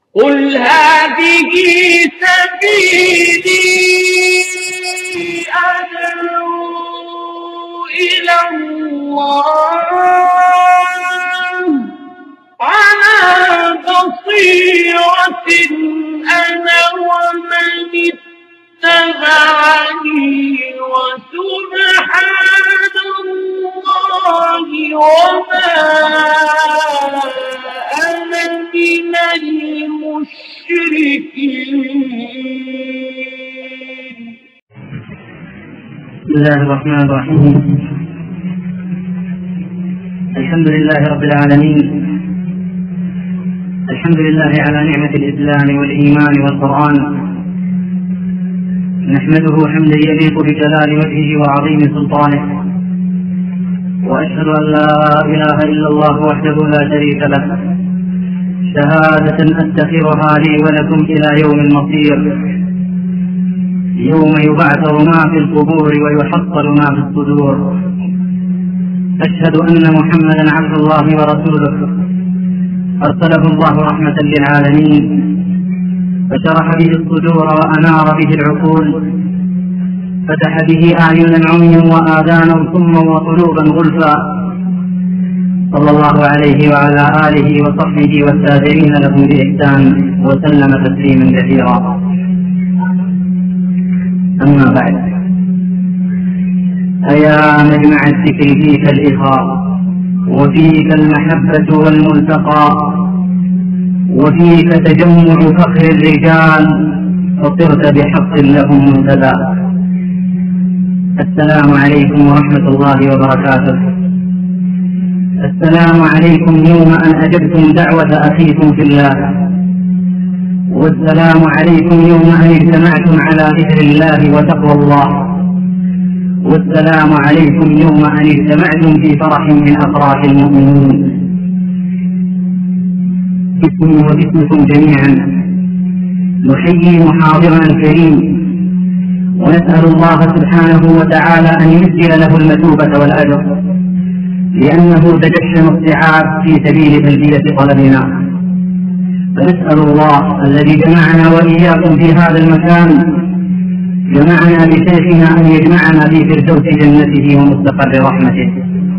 قل هذه سبيلي أدعو إلى الله على بصيرة أنا ومن اتبعني وسبحان الله وما أنا من المشركين. بسم الله الرحمن الرحيم. الحمد لله رب العالمين، الحمد لله على نعمة الإسلام والإيمان والقرآن، نحمده حمدا يليق بجلال وجهه وعظيم سلطانه، وأشهد أن لا إله إلا الله وحده لا شريك له، شهادة أستغفرها لي ولكم إلى يوم المصير، يوم يبعثر ما في القبور ويحصل ما في الصدور. أشهد أن محمدا عبد الله ورسوله، أرسله الله رحمة للعالمين، فشرح به الصدور وأنار به العقول، فتح به أعينا عميا وآذانا صما وقلوبا غلفا، صلى الله عليه وعلى آله وصحبه والتابعين لهم بإحسان وسلم تسليما كثيرا. أما بعد، فيا مجمع الذكر فيك الإخاء، وفيك المحبة والملتقى، وفيك تجمع فخر الرجال، فصرت بحق لهم منتدى. السلام عليكم ورحمة الله وبركاته. السلام عليكم يوم أن أجبتم دعوة أخيكم في الله، والسلام عليكم يوم أن اجتمعتم على ذكر الله وتقوى الله، والسلام عليكم يوم أن اجتمعتم في فرح من أفراح المؤمنين. باسمي وباسمكم جميعا نحيي محاضرنا الكريم، ونسأل الله سبحانه وتعالى أن يسجل له المثوبة والأجر، لأنه تجشم الصعاب في سبيل تلبية طلبنا. فنسأل الله الذي جمعنا وإياكم في هذا المكان، جمعنا بشيخنا، أن يجمعنا في فردوس جنته ومستقر رحمته.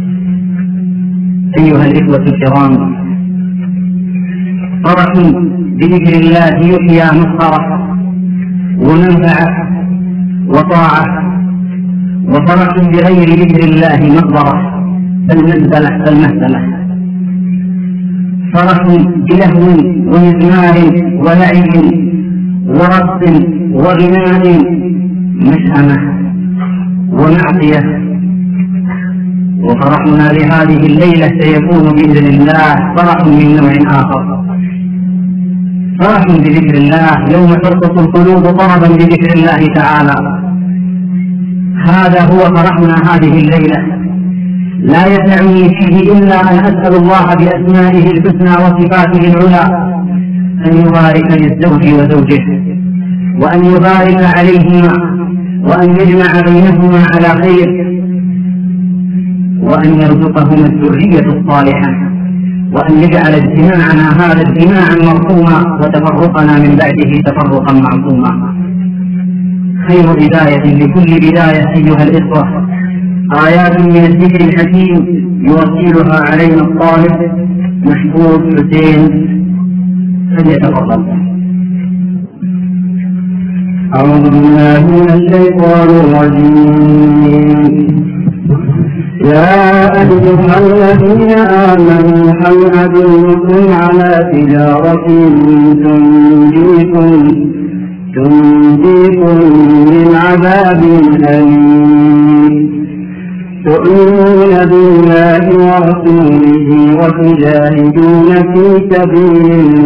أيها الإخوة الكرام، فرح بذكر الله يحيى مسخرة ومنفعة وطاعة، وفرح بغير ذكر الله مقبرة المهزلة. فرح بلهو ومزمار ولعب ورقص وغناء مشأمة ومعصية. وفرحنا لهذه الليلة سيكون بإذن الله فرح من نوع آخر، فرح بذكر الله، يوم ترقص القلوب طربا بذكر الله تعالى. هذا هو فرحنا هذه الليلة. لا يسعني فيه إلا أن أسأل الله بأسمائه الحسنى وصفاته العلى أن يبارك للزوج وزوجه، وأن يبارك عليهما، وأن يجمع بينهما على خير، وأن يرزقهما الذرية الصالحة، وأن يجعل اجتماعنا هذا اجتماعا مرحوما، وتفرقنا من بعده تفرقا معصوما. خير بداية لكل بداية أيها الإخوة آيات من الذكر الحكيم يوصلها علينا الطالب محفوظ حسين، فليتفضل. أعوذ بالله من الشيطان الرجيم. يا أيها الذين آمنوا هل أدلكم على تجارة تنجيكم من عذاب أليم، تؤمنون بالله ورسوله وتجاهدون في سبيل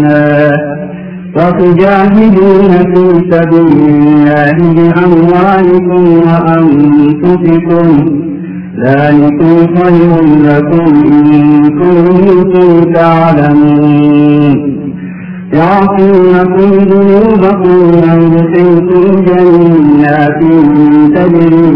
الله بأموالكم وأنفسكم، ذلكم خير لكم إن كنتم تعلمون. يغفر لكم ذنوبكم ويدخلكم جنات تجري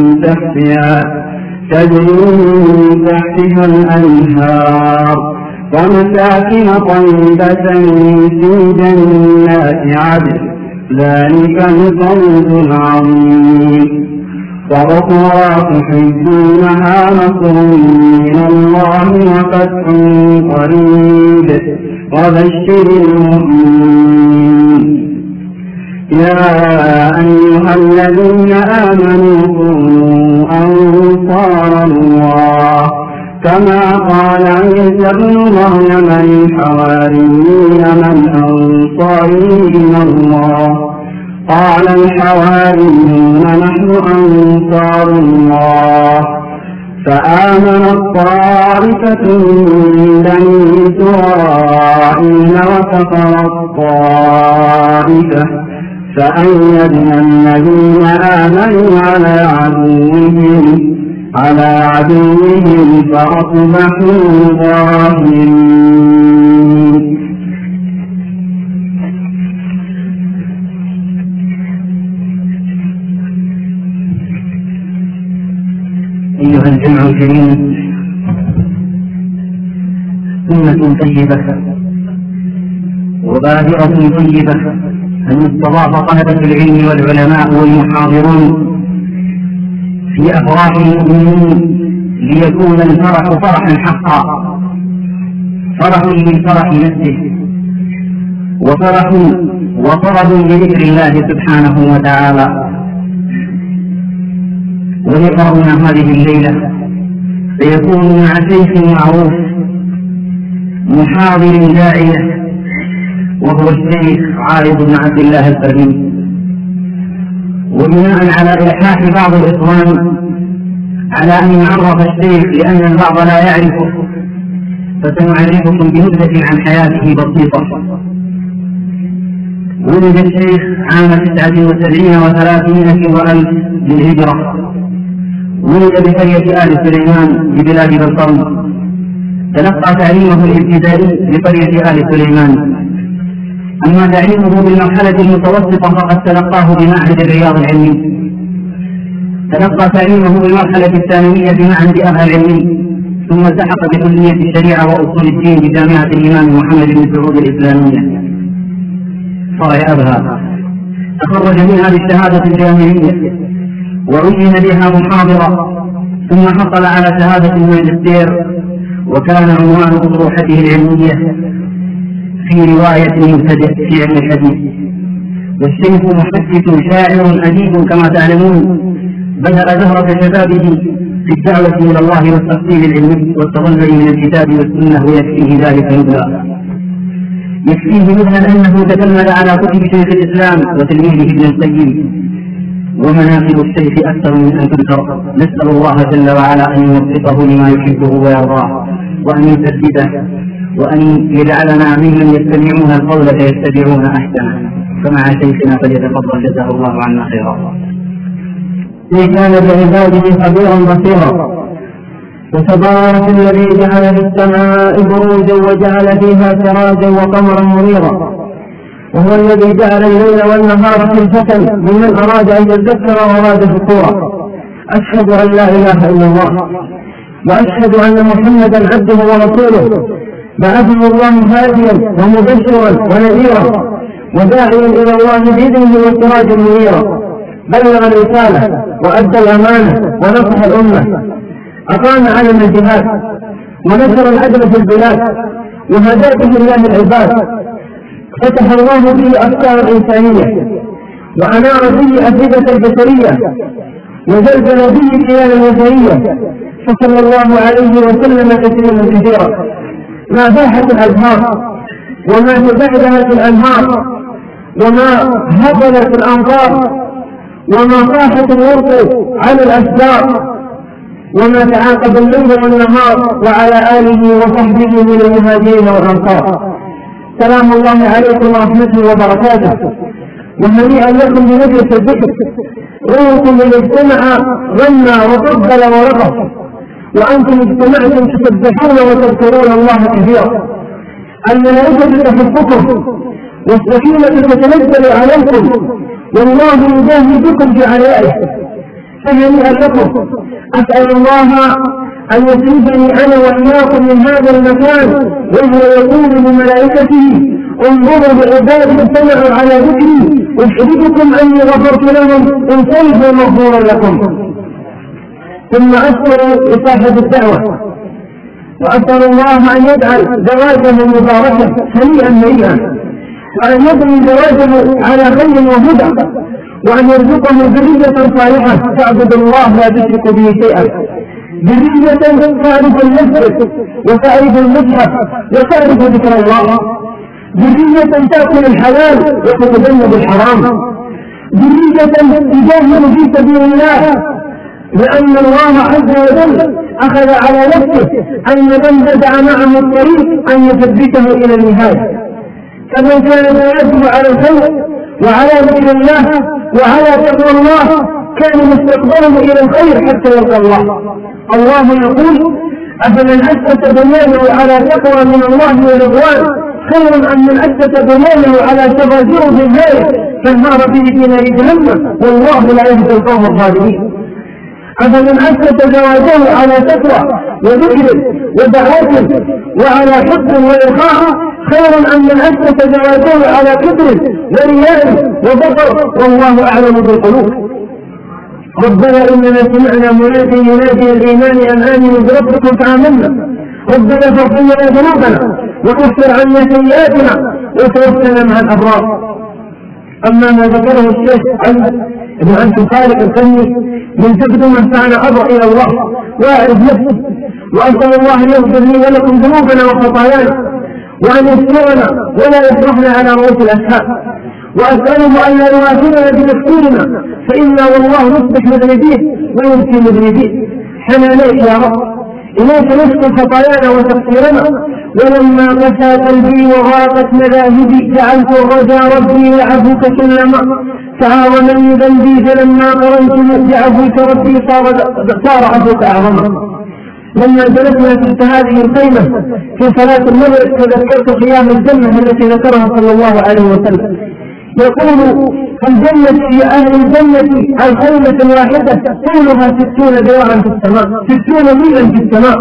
من تحتها الأنهار ومساكن طيبة في جنات عدن ذلك الفوز العظيم. وأخرى تحبونها نصر من الله وفتح قريب وبشر المؤمنين. يا أيها الذين آمنوا كونوا أنصار الله كما قال عيسى ابن مريم للحواريين من أنصاري إلى الله قال الحواريون نحن أنصار الله. فآمنت طائفة من بني إسرائيل وكفرت طائفة فأيدنا الذين آمنوا على عدوهم فأصبحوا ظاهرين. أيها الجمع الكريم، سنة طيبة وبادرة طيبة أن يستضاف طلبة العلم والعلماء والمحاضرون في أفراح المؤمنين ليكون الفرح فرحا حقا، فرح للفرح نفسه وفرح وطرب لذكر الله سبحانه وتعالى. ولقاؤنا هذه الليلة سيكون مع شيخ معروف محاضر داعية وهو الشيخ عارض بن عبد الله الفرمي. وبناء على إلحاح بعض الإخوان على أن يعرف الشيخ لأن البعض لا يعرفه فسنعرفكم بنبذة عن حياته بسيطة. ولد الشيخ عام 79 و300 وألف للهجرة. ولد بقرية آل سليمان ببلاد بلقم. تلقى تعليمه الابتدائي بقرية آل سليمان. أما تعليمه بالمرحلة المتوسطة فقد تلقاه بمعهد الرياض العلمي. تلقى تعليمه بالمرحلة الثانوية بمعهد أبها العلمي، ثم التحق بكلية الشريعة وأصول الدين بجامعة الإمام محمد بن سعود الإسلامية فرع أبها. تخرج منها بالشهادة الجامعية وعين بها محاضرة، ثم حصل على شهادة الماجستير، وكان عنوان أطروحته العلمية في رواية المبتدئ في علم الحديث. والشيخ محدث شاعر أديب كما تعلمون، بدأ زهرة شبابه في الدعوة إلى الله والتفصيل العلمي والتضلع من الكتاب والسنة، ويكفيه ذلك نبلا. يكفيه نبلا أنه تكلم على كتب شيخ الإسلام وتلميذه ابن القيم، ومناقب الشيخ أكثر من أن تذكر. نسأل الله جل وعلا أن يوفقه لما يحبه ويرضاه، وأن يسدده، وأن يجعلنا ممن يستمعون القول فيتبعون أحسنه. فمع شيخنا فليتفضل جزاه الله عنا خيرا. كان بعباده خبيرا بصيرا. وتبارك الذي جعل في السماء بروجا وجعل فيها سراجا وقمرا منيرا. وهو الذي جعل الليل والنهار خلفة لمن أراد أن يذكر وأراد شكورا. أشهد أن لا إله إلا الله، وأشهد أن محمدا عبده ورسوله، بعثه الله هاديا ومبشرا ونذيرا وداعيا إلى الله بإذنه وسراجا منيرا. بلغ الرسالة وأدى الأمانة ونصح الأمة، أقام علم الجهاد ونشر العدل في البلاد، وهدى به الله العباد. فتح الله به أفكار الإنسانية، وأنار به أفئدة البشرية، وزلزل به كيان الوثنية، فصلى الله عليه وسلم تسليما كثيرا. ما فاحت الأزهار وما تبعدت الأنهار وما هبلت الأنقار وما صاحت الورق على الأشجار وما تعاقب الليل والنهار، وعلى آله وصحبه من المهاجرين والأنصار. سلام الله عليكم ورحمته وبركاته، وهنيئا لكم بمجلس الذكر. روحكم من اجتمع غنى وقبل ورقص، وأنتم اجتمعتم تسبحون وتذكرون الله كثيرا. الملائكة تحبكم والسكينة تتنزل عليكم، والله يجاهد بكم في عليائه. فهنيئا لكم. أسأل الله أن يصرفني أنا وإياكم من هذا المكان وهو يقول لملائكته انظروا لعبادي اجتمعوا على ذكري أشهدكم أني غفرت لهم إن كنتم مغفورا لكم. ثم أشكر لصاحب الدعوة وأسأل الله أن يجعل زواجه مباركا هنيئا مريئا، وأن يبني زواجه على خير وهدى، وأن يرزقه ذرية صالحة تعبد الله لا تشرك به شيئا، ذرية تعرف المسجد وتعرف المصحف وتعرف ذكر الله، ذرية تأكل الحلال وتتجنب الحرام، ذرية تجاهد في سبيل الله، لأن الله عز وجل أخذ على نفسه أن من بدأ معه الطريق أن يثبته إلى النهاية. فمن كان يواجه على الخير وعلى ذكر الله وعلى تقوى الله كان مستقبله إلى الخير حتى يلقى الله. الله يقول أفمن أسس بنيانه على تقوى من الله ورضوان خير أم من أسس بنيانه على شفا جرف هائر فانهار به في نار جهنم والله لا يهدي القوم الظالمين. أفمن أسس زواجه على تقوى وذكر ودعوة وعلى حب وإرخاء خير أم من أسس زواجه على كبر ورياء وبطر والله أعلم بالقلوب. ربنا إننا سمعنا منادي ينادي الإيمان أن آمنوا بربكم فآمنا ربنا فاغفر لنا ذنوبنا وكفر عنا سيئاتنا وتوفنا مع الأبرار. أما ما ذكره الشيخ ابن عبد خالق الفني من تبدو من فعل أبر إلى الله وأعرف نفسه، وأسأل الله أن يغفر لي ولكم ذنوبنا وخطايانا وأن يسترنا ولا يفرحنا على رؤوس الأشهاد، وأسأله أن لا يواجهنا بتفكيرنا فإنا والله نصبح مذنبين ويمكن مذنبين. حنانيك يا رب إليك نشكو خطايانا وتقصيرنا، ولما قسى قلبي وضاقت مذاهبي جعلت الرجاء ربي وعفوك كلما تعاونني ذنبي فلما قرنت بعفوك ربي صار عفوك أعظما. لما جلسنا تحت هذه الخيمة في صلاة المغرب تذكرت قيام الجنة التي ذكرها صلى الله عليه وسلم يقول الجنة في أهل الجنة الخيمة الواحدة طولها 60 ذراعا في السماء، 60 ميلا في السماء،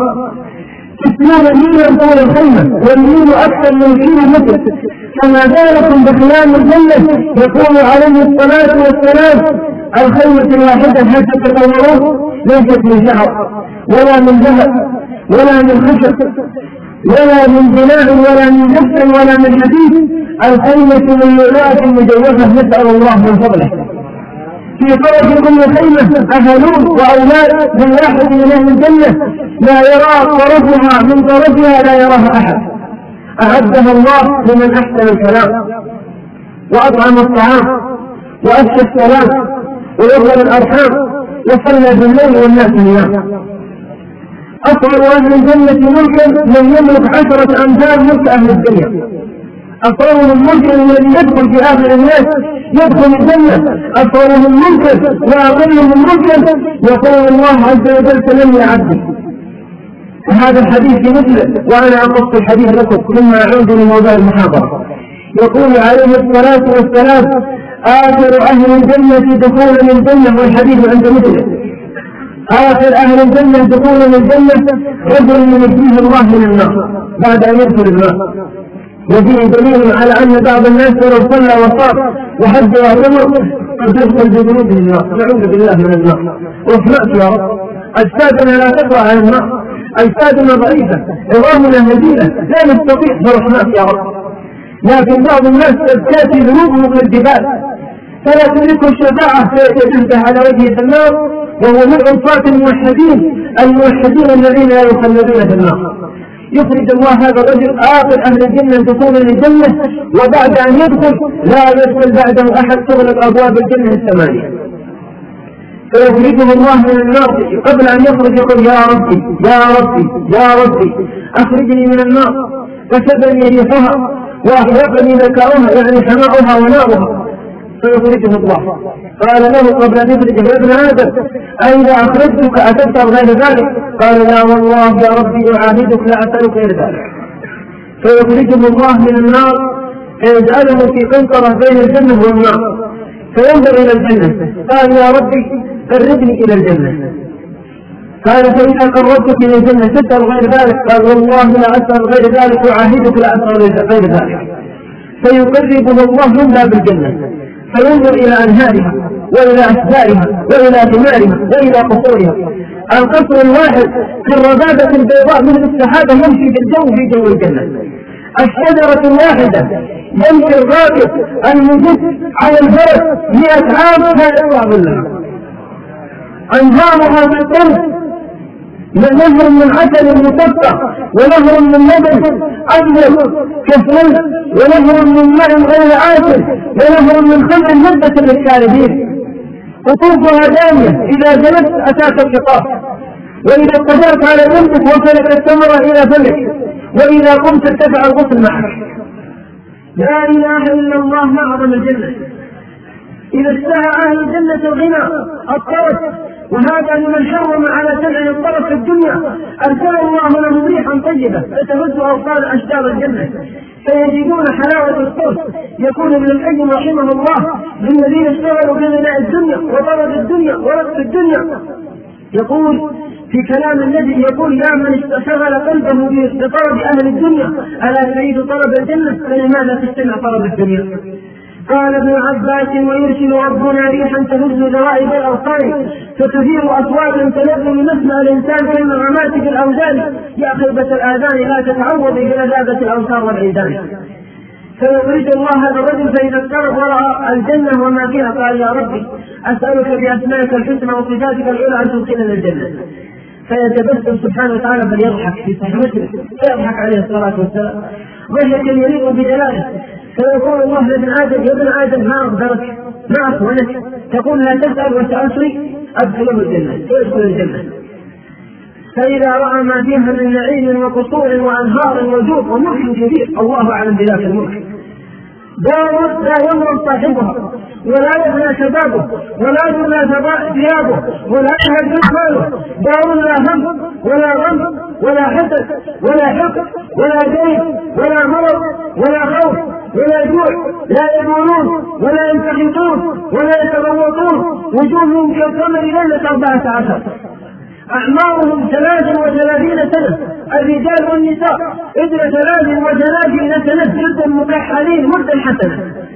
60 ميلا طول الخيمة والميل أكثر من كيلومتر. كما ذلكم بخيام الجنة يقول عليه الصلاة والسلام الخيمة الواحدة هل تتصورون ليست من شعر ولا من ذهب ولا من خشب ولا من بناء ولا من نفس ولا من حديد، الخيمة من لؤلؤة مجوفة نسأل الله من فضله. في طرف كل خيمة أهلون وأولاد من واحد من أهل الجنة لا يرى طرفها من طرفها لا يراها أحد، أعدها الله لمن أحسن الكلام وأطعم الطعام وأفشى السلام ويظهر الأرحام وصلى بالليل والناس نيام. أطول أهل الجنة ملكا من يملك 10 أمثال ملك أهل الدنيا. أطولهم ملكا الذي يدخل في آخر الناس يدخل الجنة، أطولهم ملكا وأقلهم ملكا يقول الله عز وجل سلم يا عبدي. هذا الحديث في مسلم وأنا أقص الحديث لكم ثم أعود لموضوع المحاضرة. يقول عليه الصلاة والسلام آخر أهل الجنة دخولا الجنة والحديث عند مسلم آخر أهل الجنة دخولا الجنة رجل ينجيه الله من النار بعد أن يدخل الماء. وفيه دليل على أن بعض الناس ولو صلى وصار وحج وعمر قد يدخل بذنوبه النار، نعوذ بالله من النار. واحمأت يا رب، أجسادنا لا تقوى على النار، أجسادنا ضعيفة، عظامنا هزيلة لا نستطيع برحمات يا رب. لكن بعض الناس تأتي ذنوبهم كالجبال فلا تدرك الشفاعة فيتجهد على وجه النار، وهو من عصاة الموحدين الذين لا يخلدون في النار. يخرج الله هذا الرجل آخر أهل الجنة دخولا للجنة، وبعد أن يدخل لا يدخل بعده أحد تغلق أبواب الجنة 8. فيخرجه الله من النار قبل أن يخرج يقول يا ربي يا ربي يا ربي أخرجني من النار، فسبني ريحها وأحرقني ذكاؤها يعني حماؤها ونارها. فيخرجه الله قال له قبل أن يخرجه يا ابن آدم أإذا أخرجتك أتبتغ غير ذلك؟ قال لا والله يا ربي أعاهدك لا أسألك غير ذلك. فيخرجه الله من النار فيجعله في قنطرة بين الجنة والنار فينظر إلى الجنة قال يا ربي قربني إلى الجنة. قال فإذا قربتك إلى الجنة تسأل غير ذلك؟ قال والله لا أسأل غير ذلك وأعاهدك لا أسأل غير ذلك. فيقربه الله من باب الجنة فينظر إلى أنهارها وإلى أشجارها وإلى ثمارها وإلى قصورها. القصر الواحد كالربابة البيضاء من السحابة يمشي بالجو في جو الجنة. الشجرة الواحدة يمشي الراكب المجد على الفرس 100 عام لا يطلع ظلها. أنهارها بالطرف نهر من عسل مصفى ونهر من لبن أبيض كالثلج ونهر من ماء غير عاسل ونهر من خمر لذة للشاربين. قطوفها دانية إذا جلست أتاك الخطاب وإذا قدرت على جنبك وصلت الثمرة إلى فمك وإذا قمت ارتفع الغسل معك. لا إله إلا الله ما أعظم الجنة. إذا اشتهى أهل الجنة الغنى الطرف وهذا لمن حرم على سمع الطرف في الدنيا أرسل الله له ريحا طيبة فتهز أوصال أشجار الجنة فيجدون حلاوة الطرف. يكون ابن القيم رحمه الله للذين اشتغلوا بغناء الدنيا وطلب الدنيا ورقص الدنيا يقول في كلام الذي يقول يا من اشتغل قلبه بطلب أهل الدنيا ألا تريد طلب الجنة فلماذا تستمع طلب الدنيا؟ قال ابن عباس ويرسل ربنا ريحا تهز ذرائب الأوطان فتثير أصواتا تلذ مسمع الإنسان كالنغمات في الأوزان يا خيبة الآذان لا تتعوض بلذاذة الأوصار والعيدان. فيخرج الله هذا الرجل فإذا اقترب ورأى الجنة وما فيها قال يا ربي أسألك بأسمائك الحسنى وصفاتك العلى أن تدخلنا الجنة. فيتبسم سبحانه وتعالى بل يضحك في صحبته فيضحك عليه الصلاة والسلام ضحكا يليق بجلاله. فيقول الله لابن آدم يا ابن آدم ما أقدرك ما أخونك تقول لا تسأل وسأصلي أدخله الجنة فيدخل الجنة. فإذا رأى ما فيها من نعيم وقصور وأنهار وجود وملك كبير الله أعلم بذاك الملك دار لا يمرض صاحبها ولا يبنى شبابه ولا يبنى ثيابه ولا يهدد ماله دار لا هم ولا غم ولا حسد ولا حقد ولا دين ولا مرض ولا خوف ولا جوع لا يبولون ولا ينتحطون ولا يتغوطون وجوههم كالقمر ليلة 14 أعمارهم 33 سنة الرجال والنساء إذن 33 سنة جدا مكحلين مدا حسنا.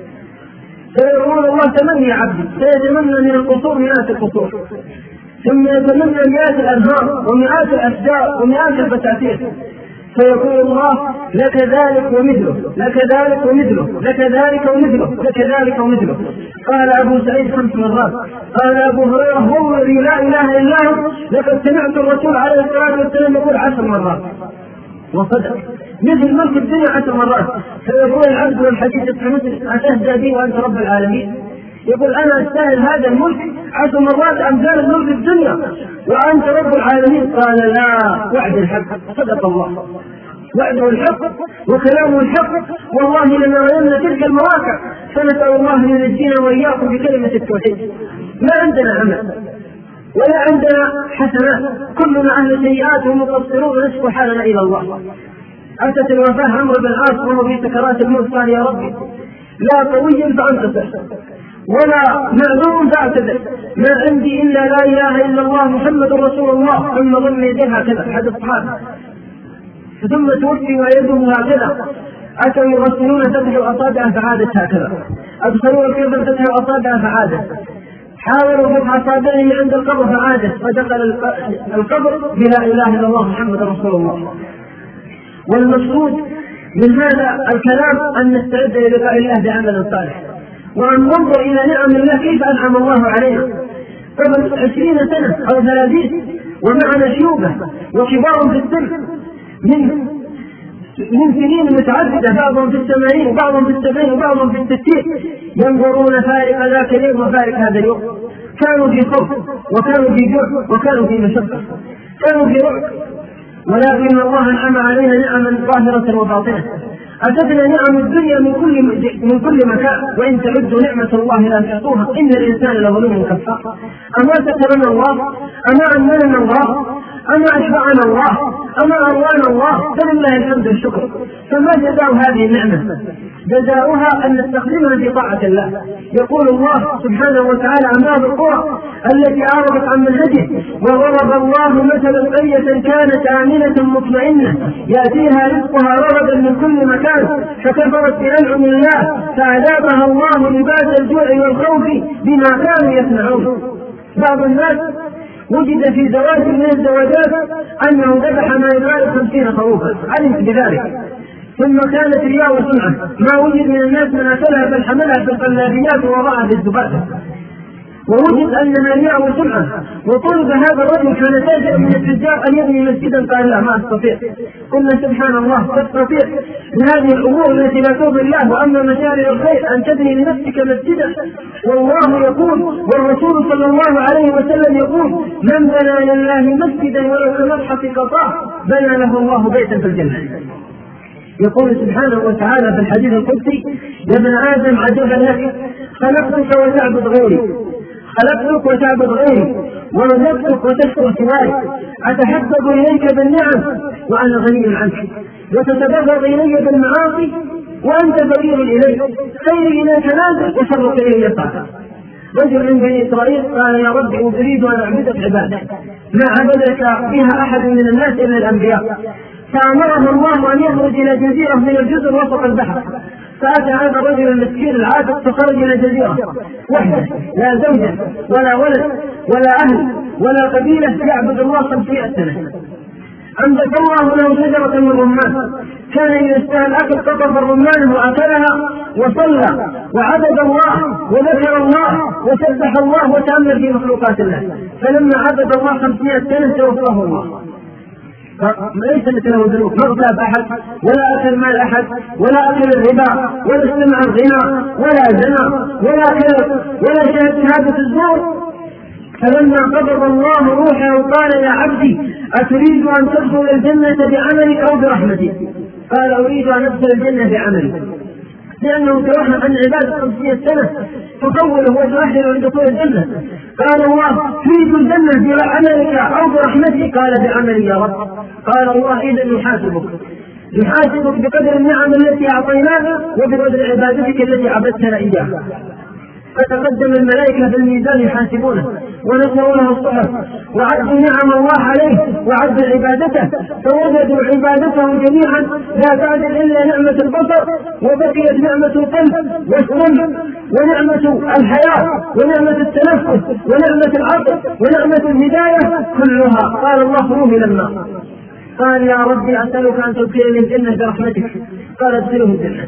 فيقول الله تمني يا عبدي سيتمنى من القصور مئات القصور ثم يتمنى مئات الأنهار ومئات الأشجار ومئات البساتين فيقول الله لك ذلك ومثله لك ذلك ومثله لك ذلك ومثله لك ذلك ومثله. قال أبو سعيد 5 مرات. قال أبو هريرة هو الذي لا إله إلا هو لقد سمعت الرسول عليه الصلاة والسلام يقول 10 مرات وصدق مثل ملك الدنيا 10 مرات. فيقول العبد والحديث في مسلم أتهدى بي وأنت رب العالمين يقول أنا أستاهل هذا الملك 10 مرات أمثال الملك الدنيا وأنت رب العالمين. قال لا وعد الحق صدق الله وعده الحق وكلامه الحق والله لنرين تلك المواقع. فنسأل الله أن ينجينا وإياكم بكلمة التوحيد. ما عندنا عمل ولا عندنا حسنات كلنا أهل سيئات ومقصرون ونشكو حالنا إلى الله. أتت الوفاة عمرو بن العاص وهو في سكرات الموت قال يا ربي لا قوي فأنتصر ولا معذور فاعتذر ما عندي إلا لا إله إلا الله محمد رسول الله ثم ضم يديه هكذا حد الصحابة ثم توفي ويده هكذا. أتوا يغسلون فتحوا أصابعه فعادت هكذا أدخلوا الكبر فتحوا أصابعه فعادت حاولوا فتح أصابعه عند القبر فعادت فدخل القبر بلا إله إلا الله محمد رسول الله. والمقصود من هذا الكلام أن نستعد للقاء الله بعمل صالح وأن ننظر إلى نعم الله كيف أنعم الله علينا قبل 20 سنة أو 30 ومعنا شيوبة وكبار في السن من سنين متعددة بعضهم في 80 وبعضهم في 70 وبعضهم في 60 ينظرون فارق ذاك اليوم وفارق هذا اليوم. كانوا في خوف وكانوا في جوع وكانوا في مشقة كانوا في رعب ولكن الله أنعم علينا نعما ظاهرة وباطنة. أتتنا نعم الدنيا من كل مكان وإن تعدوا نعمة الله لا تحصوها إن الإنسان لظلوم كفار. أما سترنا الله أما أمننا الله أما أشبعنا الله، أما أروانا الله، فلله الحمد والشكر. فما جزاء هذه النعمة؟ جزاؤها أن نستخدمها في طاعة الله. يقول الله سبحانه وتعالى عن بعض القرى التي أعرضت عن منهجه: وضرب الله مثلا قرية كانت آمنة مطمئنة يأتيها رزقها رغدا من كل مكان فكفرت بأنعم الله فأذاقها الله لباس الجوع والخوف بما كانوا يصنعون. بعض الناس وجد في زواج من الزواجات أنه ذبح ما يقارب 50 خروفا، علمت بذلك، ثم كانت رياء وسمعة، ما وجد من الناس من أكلها بل حملها في القلابيات ووضعها في الزبادة، ووجد أنها رياء وسمعة. وطلب هذا الرجل كان تاجر من التجار أن يبني مسجدا، قال لا ما أستطيع. قلنا سبحان الله، تستطيع هذه الأمور التي لا ترضي الله، وأما مشاريع الخير أن تبني لنفسك مسجدا. والله يقول والرسول صلى الله عليه وسلم يقول: من بنى لله مسجدا ولو كمصحف قطاع بنى له الله بيتا في الجنة. يقول سبحانه وتعالى في الحديث القدسي: يا ابن آدم عجبا لك خلقتك وتعبد غيري، خلقتك وتعبد غيري ورزقتك وتشكر سواي، أتحبب إليك بالنعم وأنا غني عنك، وتتبغض إلي بالمعاصي وأنت بغير إلي، خيري إليك نازل وشرك إلي طاعة. رجل من بني إسرائيل قال: يا رب أريد أن أعبدك عبادة ما عبدك بها أحد من الناس إلا الأنبياء، فأمره الله أن يخرج إلى جزيرة من الجزر وسط البحر. فأتى هذا الرجل المسكين العابد فخرج إلى جزيرة وحده، لا زوجة ولا ولد ولا أهل ولا قبيلة، يعبد الله 500 سنة. أنبت الله له شجرة من رمان، كان إذا اشتهى الأكل قطف الرمان وأكلها وصلى وعبد الله وذكر الله وسبح الله وتأمل في مخلوقات الله. فلما عبد الله 500 سنة توفاه الله، ليس له ذنوب، ما اغتاب أحد ولا أكل مال أحد ولا أكل الربا ولا استمع الغنى ولا زنا ولا كذب ولا شهادة الزور. فلما قبض الله روحه قال: يا عبدي أتريد أن تدخل الجنة بعملك أو برحمتي؟ قال: أريد أن أدخل الجنة بعملي، لأنه توهم عن عبادة 500 سنة تطوله وتؤهله لدخول الجنة. قال الله: تريد الجنة بعملك أو برحمتي؟ قال: بعملي يا رب. قال الله: إذا يحاسبك بقدر النعم التي أعطيناك وبقدر عبادتك التي عبدتنا إياها. فتقدم الملائكة في الميزان يحاسبونه ونشروا له الصحف وعدوا نعم الله عليه وعدوا عبادته، فوجدوا عبادته جميعا لا تعدل إلا نعمة البصر، وبقيت نعمة القلب والسمع ونعمة الحياة ونعمة التنفس ونعمة العقل ونعمة الهداية كلها. قال الله: خذوه إلى النار. قال: يا ربي أسألك أن تدخلني الجنة برحمتك. قال: ادخله الجنة.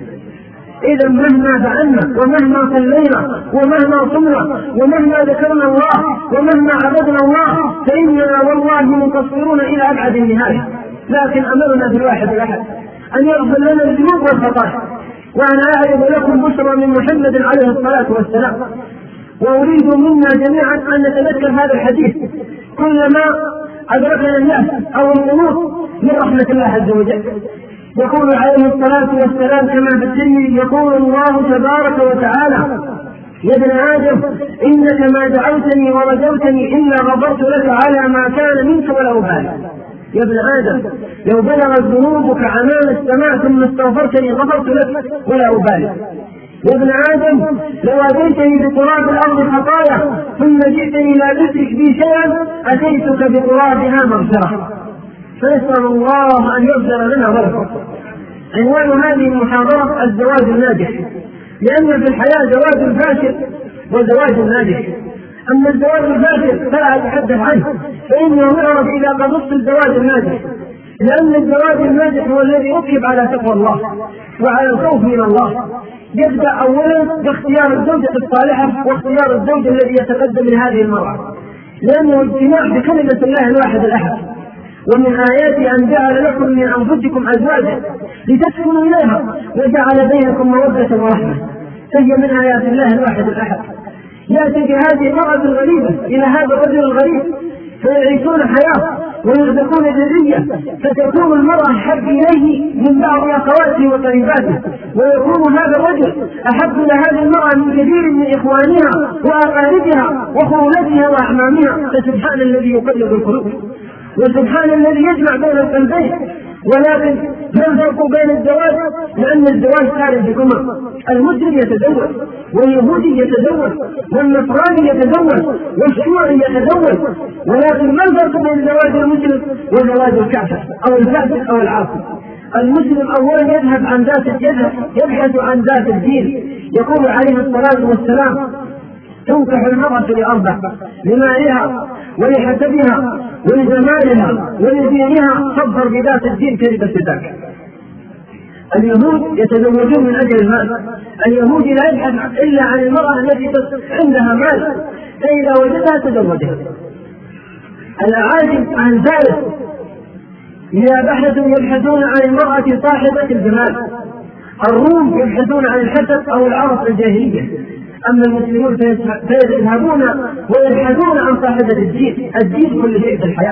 إذا مهما فعلنا ومهما صلينا ومهما صمنا ومهما ذكرنا الله ومهما عبدنا الله فإننا والله مقصرون إلى أبعد النهاية. لكن أمرنا بالواحد الأحد أن يغفر لنا الذنوب والخطايا. وأنا أعرض لكم بشرى من محمد عليه الصلاة والسلام، وأريد منا جميعا أن نتذكر هذا الحديث كلما أدركنا الناس أو النموت من رحمة الله عز وجل. يقول عليه الصلاة والسلام كما في الترمذي: يقول الله تبارك وتعالى: يا ابن آدم إنك ما دعوتني ورجوتني إلا غفرت لك على ما كان منك ولا أبالي. يا ابن آدم لو بلغت ذنوبك عنان السماء ثم استغفرتني غفرت لك ولا أبالي. يا ابن آدم لو أتيتني بتراب الأرض خطايا ثم جئتني لا تشرك بي شيئا أتيتك بترابها مغفرة. فنسأل الله أن يغفر لنا ولكم. عنوان هذه المحاضرة: الزواج الناجح، لأن في الحياة زواج فاشل وزواج ناجح. أما الزواج الفاشل فلا أتحدث عنه، فإنه يعرف إذا قصدت الزواج الناجح، لأن الزواج الناجح هو الذي يركب على تقوى الله وعلى الخوف من الله. يبدأ أولا باختيار الزوجة الصالحة واختيار الزوج الذي يتقدم لهذه المرأة، لأنه اجتماع بكلمة الله الواحد الأحد. ومن آياته أن جعل لكم من أنفسكم أزواجا لتسكنوا إليها وجعل بينكم مودة ورحمة، فهي من آيات الله الواحد الأحد. يأتي بهذه المرأة الغريبة إلى هذا الرجل الغريب فيعيشون حياة ويرزقون ذرية، فتكون المرأة أحب إليه من بعض أخواته وقريباته، ويكون هذا الرجل أحب إلى هذه المرأة من كثير من إخوانها وأقاربها وخولتها وأعمامها. فسبحان الذي يقلب القلوب. وسبحان الذي يجمع بين القلبين. ولكن ما الفرق بين الزواج؟ لأن الزواج خارج الأمم، المسلم يتزوج واليهودي يتزوج والنصراني يتزوج والشيوعي يتزوج، ولكن ما الفرق بين زواج المسلم وزواج الكافر أو الفاسق أو العاصي؟ المسلم أولا يبحث عن ذات الدين. يقول عليه الصلاة والسلام: تنكح المرأة لأربع: لمالها ولحسبها ولجمالها ولدينها، فاظفر بذات الدين كذبت ذاك. اليهود يتزوجون من أجل المال، اليهودي لا يبحث إلا عن المرأة التي عندها مال، فإذا وجدها تزوجها. الأعاجم عن ذلك إذا يبحثون عن المرأة صاحبة الجمال، الروم يبحثون عن الحسب أو العرف الجاهلية، أما المسلمون فيذهبون ويبحثون عن صاحبة الدين. الدين كل شيء في الحياة.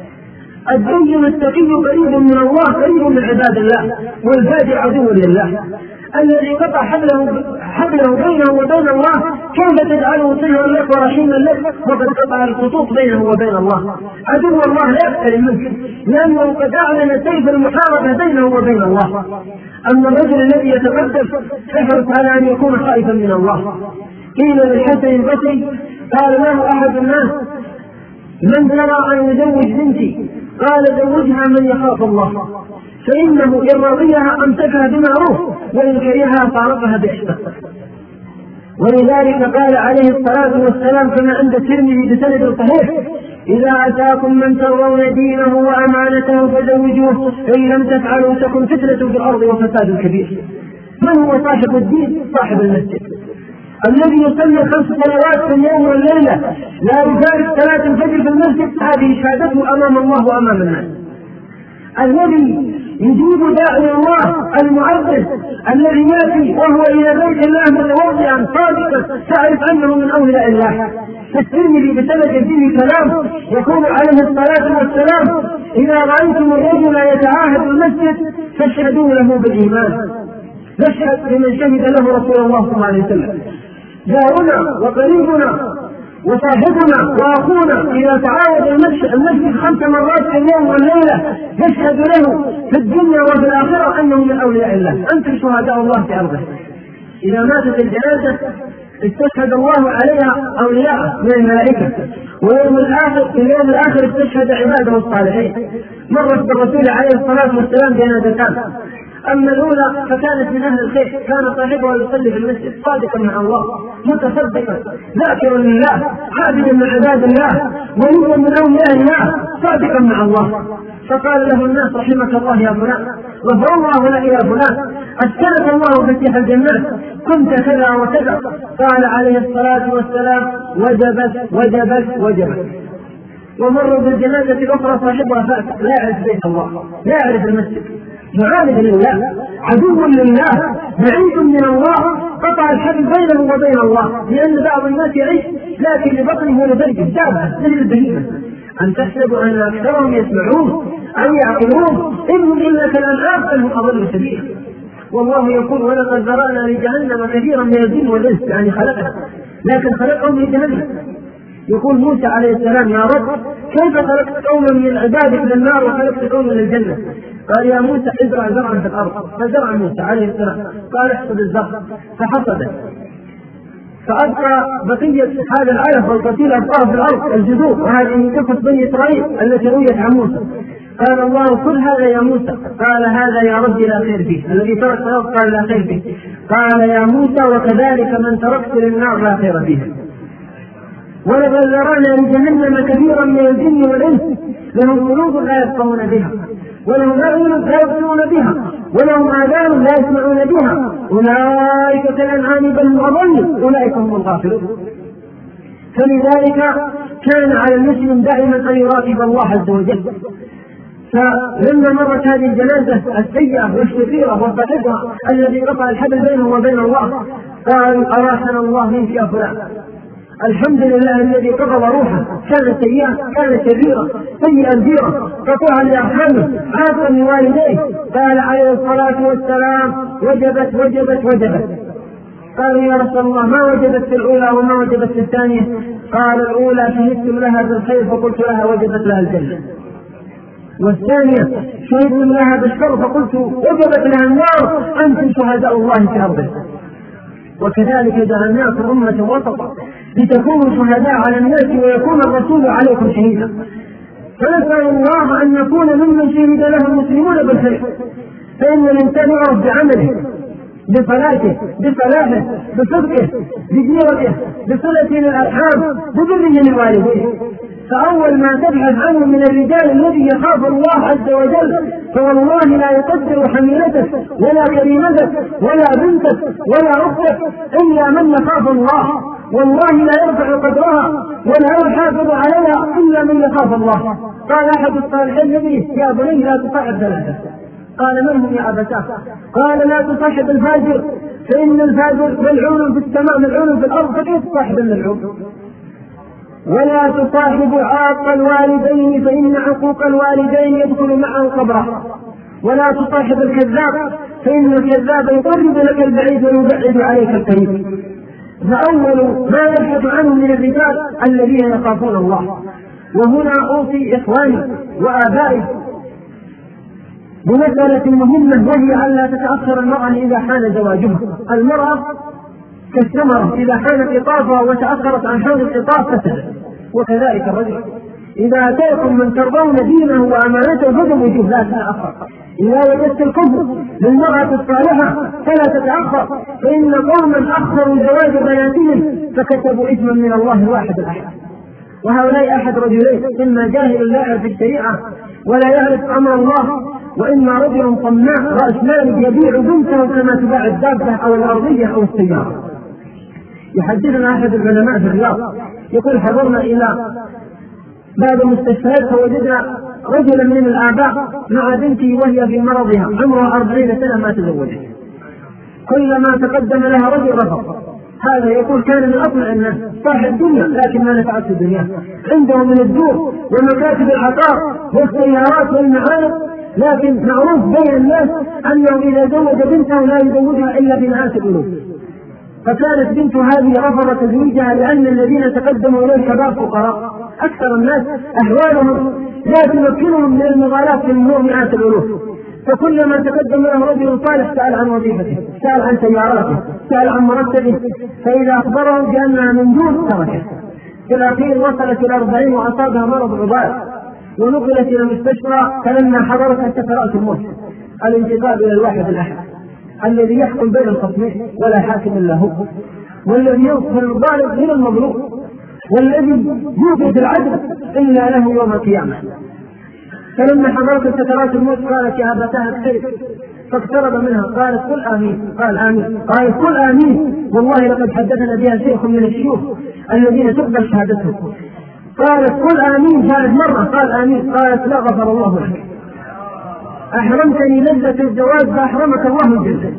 الدين التقي قريب من الله، قريب من عباد الله، والفاجر عدو لله. الذي قطع حبله بينه وبين الله، كيف تجعله صهرا لك ورحيما لك وقد قطع الخطوط بينه وبين الله؟ عدو الله لا يقترب منك، لأنه قد أعلن سيف المحاربة بينه وبين الله. أما الرجل الذي يتقدم يحرص على أن يكون خائفا من الله. قيل للحسن البصري قال له أحد الناس: من ترى أن يزوج بنتي؟ قال: زوجها من يخاف الله، فإنه إن رضيها أمسكها بمعروف وإن كرهها فارقها بإحسان. ولذلك قال عليه الصلاة والسلام كما عند الترمذي بسند صحيح: إذا أتاكم من ترضون دينه وأمانته فزوجوه، فإن لم تفعلوا تكن فتنة في الأرض وفساد كبير. من هو صاحب الدين؟ صاحب المسجد الذي يصلي 5 صلوات في اليوم والليلة، لا يفارق صلاة الفجر في المسجد، هذه شهادته أمام الله وأمام الناس. الذي يجيب داعي الله المعبد، الذي يأتي وهو إلى بيت الله متواضعا صادقا تعرف أنه من أولياء الله. الترمذي بسند فيه كلام يقول عليه الصلاة والسلام: إذا رأيتم الرجل يتعاهد المسجد فاشهدوا له بالإيمان. نشهد بمن شهد له رسول الله صلى الله عليه وسلم. جارنا وقريبنا وصاحبنا وأخونا إذا تعاود المسجد 5 مرات في اليوم والليلة يشهد له في الدنيا وفي الآخرة أنه من أولياء الله. أنتم شهداء الله في أرضه. إذا ماتت الجنازة استشهد الله عليها أولياء من الملائكة، ويوم الآخر في اليوم الآخر استشهد عباده الصالحين. مرت بالرسول عليه الصلاة والسلام جنازتان، أما الأولى فكانت من أهل الخير، كان صاحبها يصلي في المسجد صادقا مع الله، متصدقا ذاكرا لله، عابدا من عباد الله، وليا من أولياء الله، صادقا مع الله. فقال له الناس: رحمك الله يا فلان، غفر الله لك يا فلان، أسكنك الله فتح الجنات، كنت كذا وكذا. قال عليه الصلاة والسلام: وجبت وجبت وجبت. ومر بالجنازة الأخرى صاحبها فاتح، لا يعرف بيت الله، لا يعرف المسجد، معاند لله، عدو لله، بعيد من الله، قطع الحبل بينه وبين الله. لأن بعض الناس يعيش لكن لبطنه ولبرجه دابة مثل البهيمة. أن تحسبوا أن أكثرهم يسمعون أو يعقلون، إنهم إلا كالأنعام بل هم أضل سبيلا. والله يقول: ولقد ذرأنا لجهنم كثيرا من الجن والإنس، يعني خلقنا، لكن خلقهم لجهنم. يقول موسى عليه السلام: يا رب كيف خلقت قوما من عبادك للنار وخلقت قوما للجنة؟ قال: يا موسى ازرع زرعا في الأرض. فزرع موسى عليه السلام، قال: احصد الزرع، فحصده، فأبقى بقية هذا العلف والقتيل أبقاه في الأرض الجذور، وهذه قصة بني إسرائيل التي رويت عن موسى. قال الله: كل هذا يا موسى. قال: هذا يا ربي لا خير فيه. الذي ترك الأرض قال: لا خير فيه. قال: يا موسى وكذلك من تركت للنار لا خير فيها. ولقد ذرأنا لجهنم كثيرا من الجن والإنس، لهم قلوب لا يفقهون بها، ولهم أعين لا يبصرون بها، ولهم آذان لا يسمعون بها، أولئك كالأنعام بل هم أضل، أولئك هم الغافلون. فلذلك كان على المسلم دائما أن يراقب الله عز وجل. فلما مرت هذه الجنازة السيئة والشريرة والضحكة الذي قطع الحبل بينه وبين الله، قال: أراحنا الله منك يا فلان، الحمد لله الذي قبض روحه، كانت سيئة، كانت شريرة، سيئا كبيرة، قطوعا لأرحامه، عاقا لوالديه. قال عليه الصلاة والسلام: وجبت وجبت وجبت. قالوا: يا رسول الله ما وجبت في الأولى وما وجبت في الثانية؟ قال: الأولى شهدتم لها بالخير فقلت لها وجبت لها الجنة، والثانية شهدتم لها بالشر فقلت وجبت لها النار أنتم شهداء الله في أرضه. وكذلك جعلناكم أمة وسطا لتكونوا شهداء على الناس ويكون الرسول عليكم شهيدا. فنسأل الله أن نكون ممن شهد له المسلمون بالخير، فإن الإنسان يعرف بعمله، بصلاته، بصلاحه، بصدقه، بجيرته، بصلته للأرحام، ببره للوالدين. فأول ما تبحث عنه من الرجال الذي يخاف الله عز وجل فوالله لا يقدر حميلتك ولا كريمتك ولا بنتك ولا أختك إلا من يخاف الله، والله لا يرفع قدرها ولا يحافظ عليها إلا من يخاف الله. قال أحد الصالحين لابنه يا بني لا تصاحب ثلاثة. قال من هم يا أبتاه؟ قال لا تصاحب الفاجر فإن الفاجر ملعون في السماء ملعون في الأرض، فكيف تصاحب الملعون؟ ولا تصاحب عاق الوالدين فإن عقوق الوالدين يدخل معه قبره. ولا تصاحب الكذاب فإن الكذاب يقرب لك البعيد ويبعد عليك القريب. فأول ما يبحث عنه من الرجال الذين يخافون الله. وهنا أوصي إخواني وآبائي بمسألة مهمة، وهي أن لا تتأخر المرأة إذا حان زواجها. المرأة كالثمرة إذا حان قطافها وتأخرت عن حول القطاف فسدت، وكذلك الرجل إذا أتاكم من ترضون دينه وأمانته فزوجوه لا تتأخر. إذا وجدت الكفر للمرأة الصالحة فلا تتأخر، فإن قوما أخروا زواج بناتهم فكتبوا إثما من الله الواحد الأحد. وهؤلاء أحد رجلين، إما جاهل لا يعرف الشريعة ولا يعرف أمر الله، وإما رجل طماع رأس مال يبيع بنته كما تباع الدابة أو الأرضية أو السيارة. يحدثنا أحد العلماء في الرياض يقول حضرنا إلى بعض المستشفيات فوجدنا رجلا من الآباء مع بنته وهي في مرضها عمرها 40 سنة ما تزوجت، كلما تقدم لها رجل رفض. هذا يقول كان من أطلع الناس صاحب الدنيا لكن ما نفعت الدنيا، عنده من الدور ومكاتب العقار والسيارات والمعارض، لكن معروف بين الناس أنه إذا زوج بنته لا يزوجها إلا بمئات الألوف. فكانت بنت هذه رفضت تزويجها لأن الذين تقدموا إليه شباب فقراء، أكثر الناس أحوالهم لا تمكنهم من المغالاة في الأمور مئات الألوف. فكلما تقدم له رجل صالح سأل عن وظيفته، سأل عن سيارته، سأل عن مرتبه، فإذا أخبره بأنها من دون تركه. في الأخير وصلت إلى 40 وأصابها مرض عضال ونقلت إلى المستشفى، فلما حضرتها سكرات الموت الانتقال إلى الواحد الأحد الذي يحكم بين الخصمين ولا حاكم إلا هو، والذي يظهر الظالم من المظلوم، والذي يوجد العدل إلا له يوم القيامة. فلما حضرت سكرات الموت قالت يا أبتاه اقترب، فاقترب منها قالت قل آمين، قال آمين، قالت قل آمين والله لقد حدثنا بها شيخ من الشيوخ الذين تقبل شهادتهم. قالت قل آمين ثالث مرة قال آمين، قالت لا غفر الله لك، أحرمتني لذة الزواج فأحرمك الله الجنة.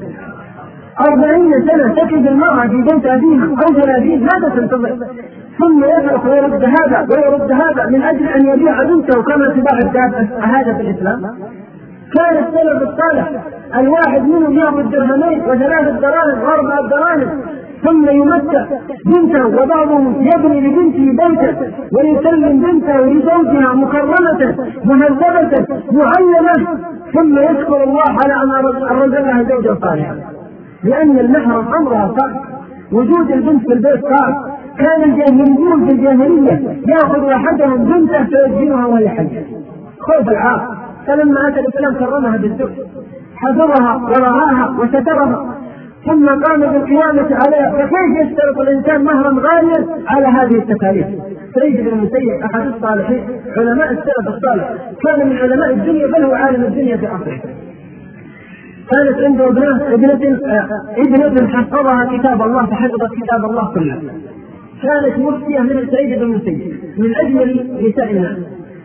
40 سنة تكد المرأة في بيت أبيها أو 30 ماذا تنتظر؟ ثم يفرق ويرد هذا ويرد هذا من أجل أن يبيع بنته كما تباع الدابة. هذا في الإسلام؟ كان السلف الصالح الواحد منهم يأخذ درهمين و3 دراهم و4 دراهم ثم يمتع بنته، وبعضهم يبني لبنته بيتا ويسلم بنته لزوجها مكرمة مهذبة معلمة، ثم يشكر الله على أن رزقها زوجا صالحا، لأن المحرم أمرها صعب، وجود البنت في البيت صعب. كان الجاهليون في الجاهلية يأخذ أحدهم بنته فيسجنها وهي حية خوف العار، فلما أتى الإسلام كرمها بالزوج حفظها ورعاها وسترها، ثم قام بالقيامة عليها. فكيف يشترط الإنسان مهرا غاليا على هذه التكاليف؟ سعيد بن المسيب أحد الصالحين علماء السلف الصالح، كان من علماء الدنيا بل هو عالم الدنيا في عصره. كانت عنده ابنة حفظها كتاب الله فحفظت كتاب الله كله، كانت مفتية من سعيد بن المسيب من أجمل نساء الناس.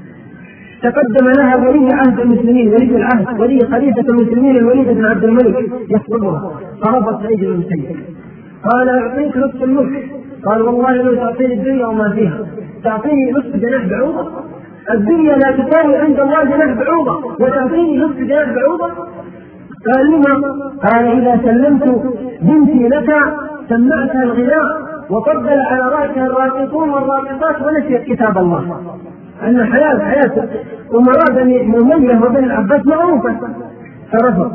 تقدم لها ولي عهد المسلمين ولي العهد ولي خليفة المسلمين الوليد بن عبد الملك يخطبها، فرفض سعيد بن المسيب قال أعطيك نصف الملك، قال والله لو تعطيني الدنيا وما فيها، تعطيني نصف جناح بعوضة؟ الدنيا لا تساوي عند الله جناح بعوضة وتعطيني نصف جناح بعوضة؟ قال لما؟ قال إذا سلمت بنتي لك سمعتها الغناء وقبل على رأسها الراقصون والراقصات ونسيت كتاب الله. أن حياة أمراء بني أمية وبني العباس معروفة، فرفض.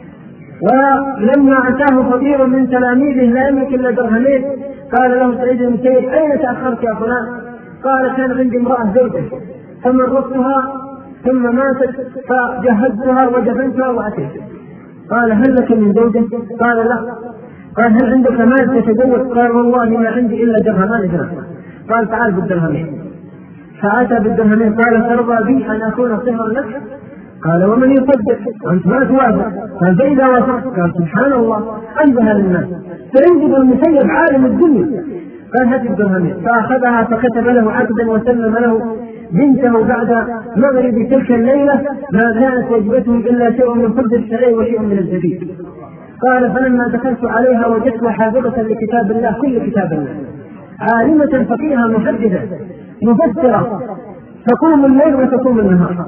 ولما أتاه فقير من تلاميذه لا يملك إلا درهمين قال له سعيد بن المسيب: أين تأخرت يا فلان؟ قال: كان عندي امرأة زوجة فمرضتها ثم ماتت فجهزتها ودفنتها وأتيت. قال: هل لك من زوجة؟ قال: لا. قال: هل عندك مال تتزوج؟ قال: والله ما عندي إلا درهمان اثنان. قال: تعال بالدرهمين. فأتى بالدرهمين. قال: ترضى بي أن أكون صهرا لك؟ قال: ومن يصدق؟ أنت ما توافق. قال: فإذا وافقت. قال: سبحان الله، أنبه للناس. سعيد بن المسيب عالم الدنيا. قال: هات الدرهمين. فأخذها فكتب له عقدا وسلم له بنته بعد مغرب تلك الليلة ما كانت وجبته إلا شيء من خبز الشعير وشيء من الزبيب. قال: فلما دخلت عليها وجدتها حافظة لكتاب الله، كل كتاب الله، عالمة فقيهة محدثة مفسرة، تقوم الليل وتقوم النهار،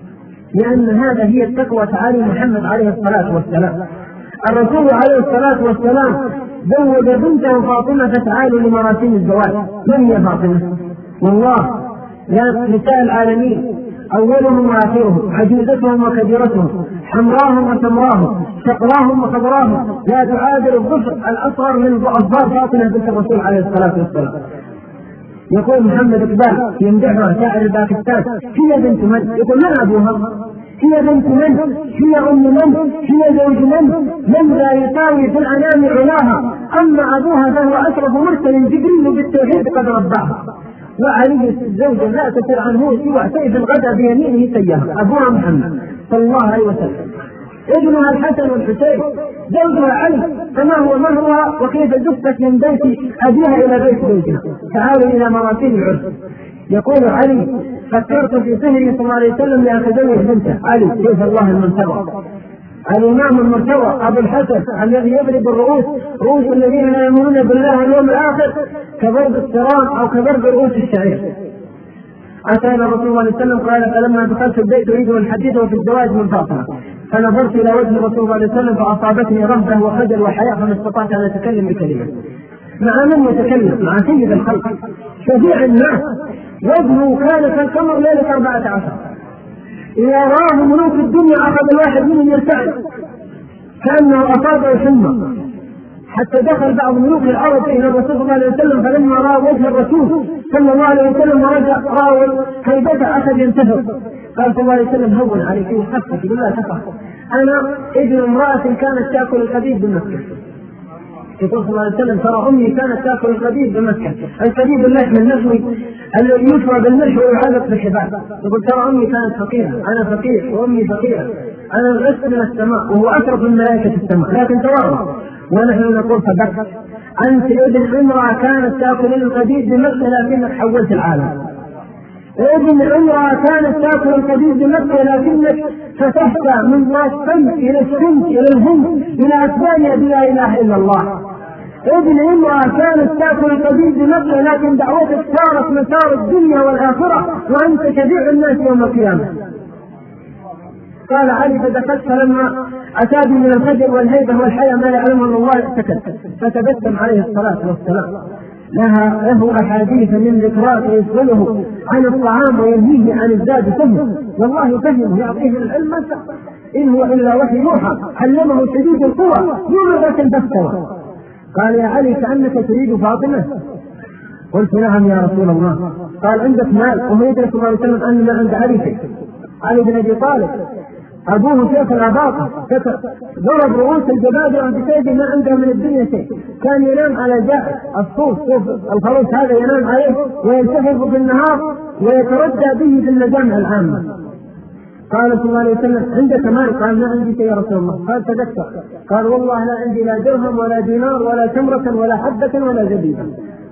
لأن هذا هي التقوى. تعالي محمد عليه الصلاة والسلام، الرسول عليه الصلاة والسلام زوج بنته فاطمة فتعالوا لمراسم الزواج. من هي فاطمة؟ والله يا نساء العالمين، أولهم وآخرهم، عجوزتهم وكبيرتهم، حمراهم وسمراهم، شقراهم وخضراهم، لا تعادل الظفر الأصغر من أظفار فاطمة بنت الرسول عليه الصلاة والسلام. يقول محمد إقبال يمدحها شاعر باكستان: هي بنت من؟ يقول: من أبوها؟ هي بنت من؟ هي أم من؟ هي زوج من لا يساوي في الأنام علاها، أما أبوها فهو أشرف مرسل جبريل بالتوحيد قد رباها. وعلي الزوجة لا تسر عنه سوى سيف الغدا بيمينه سيها. أبوها محمد صلى الله عليه وسلم، ابنها الحسن والحسين، زوجها علي، فما هو مهرها وكيف زفت من بيت أبيها إلى بيت زوجها. تعالوا إلى مراسيل العرس. يقول علي: فكرت في سهري صلى الله عليه وسلم لأتزوج بنته. علي سيف الله المنتظر، الإمام المرتوى أبو الحسن الذي يضرب الرؤوس، رؤوس الذين لا يؤمنون بالله واليوم الآخر كضرب السران أو كضرب رؤوس الشعير. أتانا رسول الله صلى الله عليه وسلم قال: فلما دخلت البيت أريد أن أحدثه في الزواج من فاطمة، فنظرت إلى وجه رسول الله صلى الله عليه وسلم فأصابتني رهبة وخجل وحياء، فما استطعت أن أتكلم بكلمة. مع من يتكلم؟ مع سيد الخلق شفيع الناس، وجهه كان كالقمر ليلة 14. إذا راه ملوك الدنيا أخذ الواحد منهم يرتعد كأنه أصابه حمى، حتى دخل بعض ملوك الأرض إلى الرسول صلى الله عليه وسلم، فلما رأى وجه الرسول صلى الله عليه وسلم رأى هيبته أخذ ينتفض. قال صلى الله عليه وسلم: هون عليك وخفك بالله تفعل، أنا ابن امرأة كانت تأكل الحديد بمكة. يقول صلى الله عليه وسلم: ترى أمي كانت تأكل الحديد بمكة، الحديد اللحم المشوي الذي يشوى بالمشوي ويعلق بالحبال. يقول: ترى أمي كانت فقيرة، أنا فقير وأمي فقيرة، أنا الغث من السماء وهو أشرف من ملائكة السماء، لكن تواضع. ونحن نقول: صدقت، أنت ابن امرأة كانت تأكل الحديد بمكة لكنك حولت العالم. ابن امرأة كانت تأكل الحديد بمكة لكنك فتحت من راس الشمس إلى الشمس إلى الهند إلى أسبانيا بلا إله إلا الله. ابن امرأة كانت تأكل الحديد بمكة لكن دعوتك صارت مسار الدنيا والآخرة وأنت شفيع الناس يوم القيامة. قال علي: فدخلت فلما أتاني من الخجل والهيبة والحياة ما يعلمه إلا الله سكت، فتبسم عليه الصلاة والسلام. له أحاديث من ذكرات يسأله عن الطعام وينهيه عن الزاد فهم، والله فهم يعطيه العلم إن هو إلا وحي يوحى، علمه شديد القوى ذو مرة فاستوى. قال: يا علي كأنك تريد فاطمة؟ قلت: نعم يا رسول الله. قال: عندك مال؟ وهو يدرك صلى الله عليه وسلم أن ما عند علي شيء. علي بن أبي طالب أبوه شيخ العباقة، ضرب رؤوس الجبابرة بسيده ما عنده من الدنيا شيء، كان ينام على جاء الصوف، صوف الخروف هذا ينام عليه ويلتحف في النهار ويتردى به في المجامع العامة. قال صلى الله عليه وسلم: عندك مال؟ قال: ما عندي شيء يا رسول الله. قال: تذكر. قال: والله لا عندي لا درهم ولا دينار ولا تمرة ولا حبة ولا زبيبة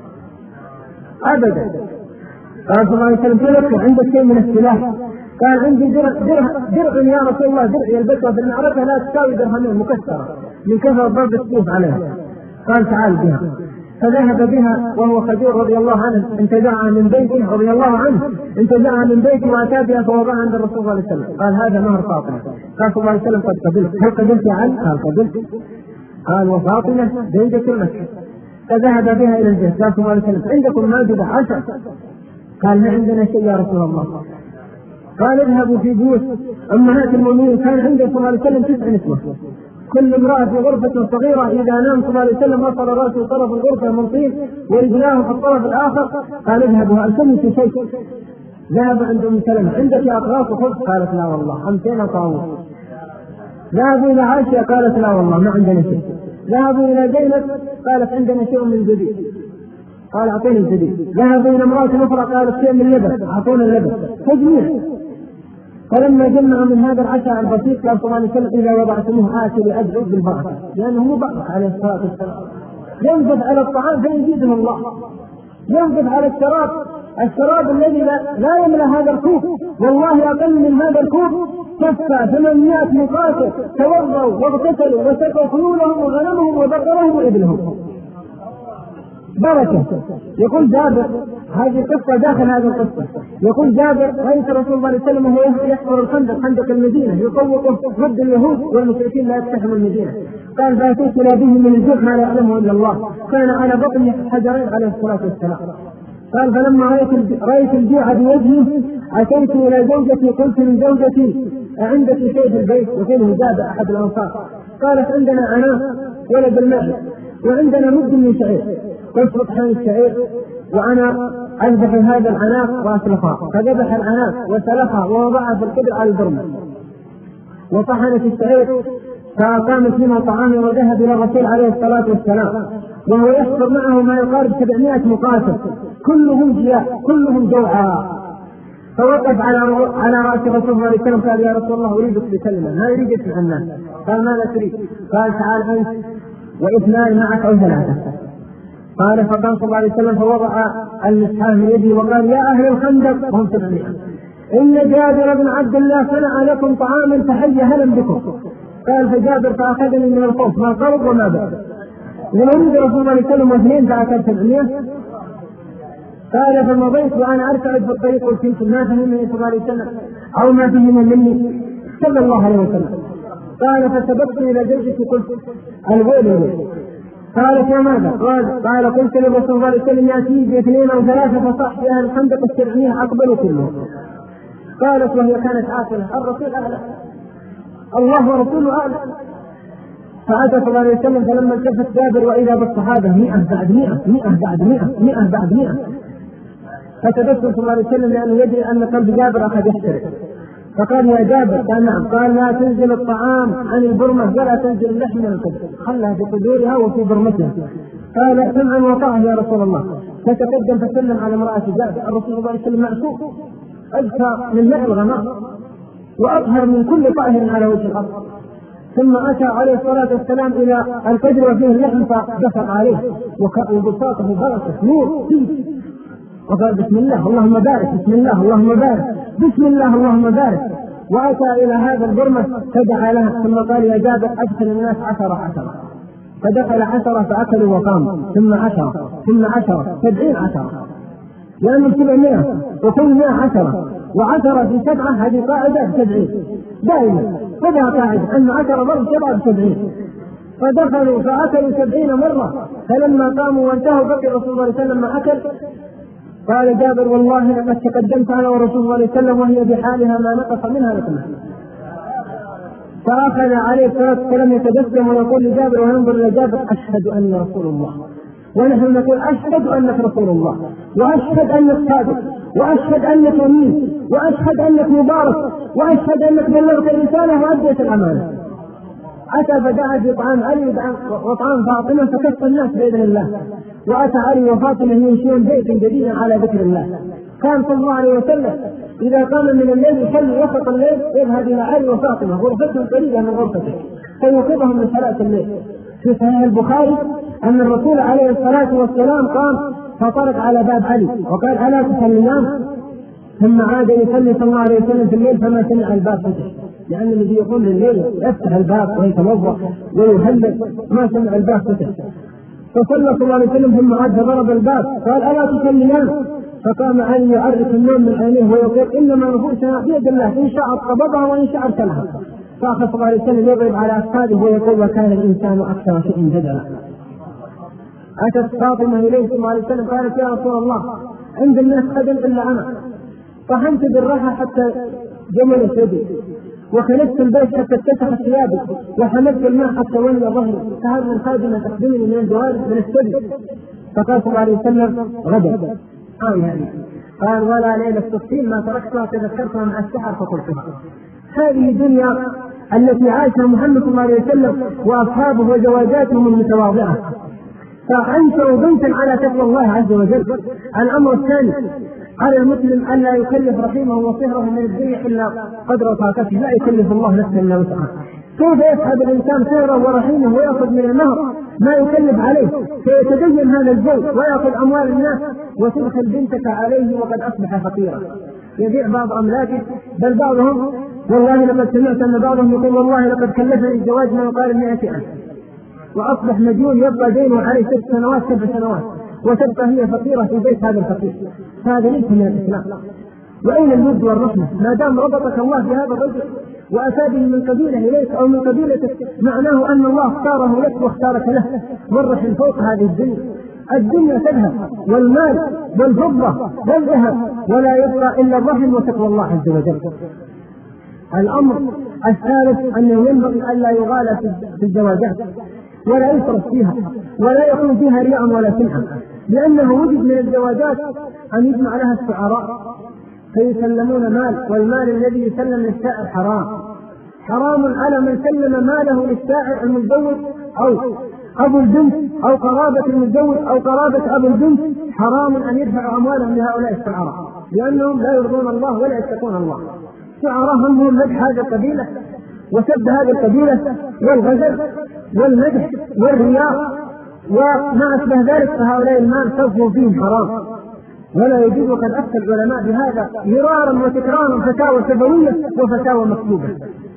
أبدا. قال صلى الله عليه وسلم: تذكر، عندك شيء من السلاح؟ قال: عندي درع يا رسول الله، درع يلبسها في المعركة لا تساوي درهمين مكسرة من كثرة ضرب السيوف عليها. قال: تعال بها. فذهب بها وهو خدير رضي الله عنه، انتزعها من بيته رضي الله عنه، انتزعها من بيته واتى بها فوضعها عند الرسول صلى الله عليه وسلم. قال: هذا مهر فاطمة. قال صلى الله عليه وسلم: قد قبلت. هل قبلت يا علي؟ قال: قبلت. قال: وفاطمة زوجة مكة. فذهب بها الى الجيش. قال صلى الله عليه وسلم: عندكم ماجدة 10. قال ما عندنا شيء يا رسول الله. قال اذهبوا في بيوت أمهات المؤمنين، كان عنده صلى الله عليه وسلم 9 نسوة، كل امرأة في غرفة صغيرة، إذا نام صلى الله عليه وسلم أصل رأسه طرف الغرفة من طين ورجلاه في الطرف الآخر. قال اذهبوا هل سمعت شيء؟ ذهب عند أم سلمة عندك أقراص وخبز؟ قالت لا والله. أمسينا طاووس. ذهبوا إلى عائشة قالت لا والله ما عندنا شيء. ذهبوا إلى زينب قالت عندنا شيء من جديد، قال أعطيني الجديد. ذهبوا إلى امرأة أخرى قالت شيء من اللبن، أعطونا اللبن. تجميع. فلما جمعوا من هذا العشاء البسيط قال صلى الله عليه وسلم إذا وضعتموه آتوا لأجعوا بالبركة، لأنه مو بركة عليه الصلاة والسلام. ينقذ على الطعام فيزيده الله، ينقذ على الشراب الذي لا يملأ هذا الكوب، والله أقل من هذا الكوب كفى 800 مقاتل توضوا واغتسلوا وسقوا خيولهم وغنمهم وبقرهم وإبلهم. بركة. يقول جابر، هذه قصة داخل هذه القصة، يقول جابر رأيت رسول الله صلى الله عليه وسلم وهو يحفر الخندق، خندق المدينة، يطوقه ضد اليهود والمشركين لا يقتحموا المدينة. قال فأتيت إلى به من الجوع ما لا يعلمه إلا الله، كان على بطنه حجرين عليه الصلاة والسلام. قال فلما رأيت الجوع بوجهه أتيت إلى زوجتي قلت من زوجتي أعندك شيء في البيت؟ يقوله جابر أحد الأنصار. قالت عندنا عناق ولد الماء وعندنا مد من شعير. قلت اطحن الشعير وأنا أذبح هذا العناق وأسلخها. فذبح العناق وسلخها ووضعها في القدر على البرمة وطحنت الشعير فأقامت منها طعاما وذهب إلى الرسول عليه الصلاة والسلام وهو يحفر معه ما يقارب 700 مقاتل كلهم جياع كلهم جوعى. فوقف على رأس رسول الله صلى الله عليه وسلم قال يا رسول الله أريدك بكلمة، ما يريد يسمع الناس. قال ماذا تريد؟ قال تعال أنت واثنان معك أو 3. قال فقام صلى الله عليه وسلم فوضع المسحاه من يده وقال يا أهل الخندق هم 700 إن جابر بن عبد الله صنع لكم طعاما فحي هلا بكم. قال فجابر فأخذني من الخوف ما قرب وما بعد. لما يريد رسول الله صلى الله عليه وسلم 2 فأخذ 700. قال فمضيت وأنا أرتعد في الطريق قلت يمكن ما فهمني صلى الله عليه وسلم أو ما فهم مني صلى الله عليه وسلم. قال فسبقت إلى زوجتي قلت الويل. قالت وماذا؟ قال قلت للرسول صلى الله عليه وسلم يأتي ب2 أو 3 فصح في أهل الخندق 700 أقبلوا كلهم. قالت وهي كانت عاقلة الرسول أعلم الله ورسوله أعلم. فأتى صلى الله عليه وسلم فلما التفت جابر وإذا بالصحابة 100 بعد 100 100 بعد 100 100 بعد 100. فتبسم صلى الله عليه وسلم لأنه يدري أن قلب جابر أخذ يحترق. فقال يا جابر؟ قال نعم. قال لا تنزل الطعام عن البرمة ولا تنزل اللحم من القدر، خلها في قدورها وفي برمتها. قال سمعا وطاعة يا رسول الله. فتقدم فسلم على امرأة جابر. الرسول صلى الله عليه وسلم معصوم أزكى من ماء الغمام وأطهر من كل طاهر على وجه الأرض. ثم أتى عليه الصلاة والسلام إلى القدر وفيه اللحم فدفق عليه وبساطه بركة نور فيه وقال بسم الله اللهم بارك بسم الله اللهم بارك بسم الله اللهم بارك. وأتى إلى هذا البرمة فدعا لها ثم قال يا جابر أدخل الناس 10. فدخل 10 فأكلوا وقاموا ثم 10 ثم 10 70 10 لأنه 700 وكل 100 10 و10 في 7 هذه قاعدة 70 دائما خذها قاعدة أن 10 ضرب 7 70. فدخلوا فأكلوا 70 مرة. فلما قاموا وانتهوا بقي رسول الله صلى الله عليه وسلم ما أكل. قال جابر والله لقد تقدمت أنا ورسول الله صلى الله عليه وسلم وهي بحالها ما نقص منها لكم. فأخذ عليه الصلاة والسلام يتبسم ويقول لجابر وينظر إلى جابر أشهد أن رسول الله. ونحن نقول أشهد أنك رسول الله وأشهد أنك صادق وأشهد أنك أمين وأشهد أنك مبارك وأشهد أنك بلغت الرسالة وأديت الأمانة. أتى فدعا بطعام علي وطعام فاطمة فكف الناس بإذن الله. وأتى علي وفاطمة يمشون بيتا جديدا على ذكر الله. كان صلى الله عليه وسلم إذا قام من الليل يصلي وسط الليل يذهب إلى علي وفاطمة غرفتهم قريبة من غرفته فيوقظهم من صلاة الليل. في صحيح البخاري أن الرسول عليه الصلاة والسلام قام فطرق على باب علي وقال ألا تصليان؟ ثم عاد يصلي صلى الله عليه وسلم في الليل فما سمع الباب فتح، لأن الذي يقوم لليل يفتح الباب ويتوضأ ويهلل ما سمع الباب فتح. فصلى صلى الله عليه وسلم ثم عاد ضرب الباب قال ألا تصليان؟ فقام علي يعرف النوم من عينيه ويقول إنما نفوسنا بيد الله إن شاء قبضها وإن شاء ارسلها. فأخذ صلى الله عليه وسلم يضرب على أفخاذه ويقول وكان الإنسان أكثر شيء جدلا. أتت فاطمة إليه صلى الله عليه وسلم قالت يا رسول الله عند الناس خدم إلا أنا، طحنت بالراحة حتى جمل يدي، وخلجت البيت حتى اتسخ ثيابي، وحملت الماء حتى ولي ظهري، فهل من خادمة تخدمني من الجوارح من السبي؟ فقال صلى الله عليه وسلم غدا يعني قال ولا ليلة التفصيل ما تركتها تذكرتها مع السحر فقلتها. هذه الدنيا التي عاشها محمد صلى الله عليه وسلم وأصحابه وزواجاتهم المتواضعة، فأنشأوا بيتا على تقوى الله عز وجل. الأمر الثاني على المسلم أن لا يكلف رحيمه وصهره من الدنيا إلا قدر طاقته، لا يكلف الله نفسا إلا وسعها. كيف يسحب الإنسان صهره ورحيمه ويأخذ من المهر ما يكلف عليه، فيتدين هذا الزوج ويأخذ أموال الناس وتدخل بنتك عليه وقد أصبح فقيرا، يبيع بعض أملاكه، بل بعضهم والله لقد سمعت أن بعضهم يقول والله لقد كلفني الزواج ما يقارب 100,000 وأصبح مديون يبقى دينه عليه 6 سنوات 7 سنوات وتبقى هي فقيرة في بيت هذا الفقير. هذا ليس من الإسلام. وأين الود والرحمة؟ ما دام ربطك الله بهذا الرجل وأتى به من قبيلة إليك أو من قبيلتك معناه أن الله اختاره لك واختارك له. والرحم فوق هذه الدنيا تذهب والمال والفضة والذهب ولا يبقى إلا الرحم وتقوى الله عز وجل. الأمر الثالث أنه ينبغي ألا يغالى في الزواجات ولا يصرف فيها ولا يكون فيها رياء ولا سمعة، لأنه وجد من الزواجات أن يجمع لها الشعراء فيسلمون مال، والمال الذي يسلم للسائر حرام على من سلم ماله للسائر المتزوج أو أبو البنت أو قرابة المتزوج أو قرابة أبو البنت، حرام أن يدفع أموالهم لهؤلاء الشعراء لأنهم لا يرضون الله ولا يتقون الله. شعراء همهم مدح هذه القبيلة وسب هذه القبيلة والغزل والمدح والرياء وما أشبه ذلك، فهؤلاء المال صرفوا فيهم حرام ولا يجوز. وقد أفتى العلماء بهذا مرارا وتكرارا، فتاوى سبوية وفتاوى مكتوبة.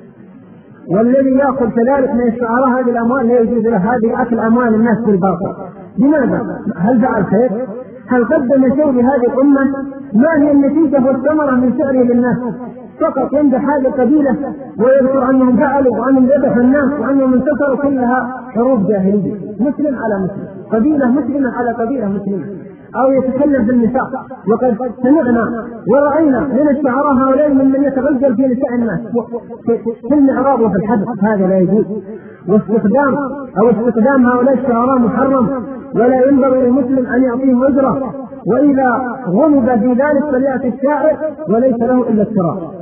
والذي يأخذ كذلك من الشعراء هذه الأموال لا يجوز له هذه أكل أموال الناس بالباطل. لماذا؟ هل فعل خير؟ هل قدم شيء لهذه الأمة؟ ما هي النتيجة والثمرة من سعره للناس؟ فقط يمدح هذه القبيلة ويذكر أنهم فعلوا وأنهم ذبحوا الناس وأنهم انتصروا، كلها حروب جاهلية، مسلم على مسلم، قبيلة مسلمة على قبيلة مسلمة. أو يتكلم بالنساء، وقد سمعنا ورأينا من الشعراء هؤلاء من يتغزل في نساء الناس في المعراض وفي الحدث، هذا لا يجوز. واستخدام هؤلاء الشعراء محرم ولا ينبغي للمسلم أن يعطيهم أجرة، وإذا غلب في ذلك فليأتي الشاعر وليس له إلا الشراء،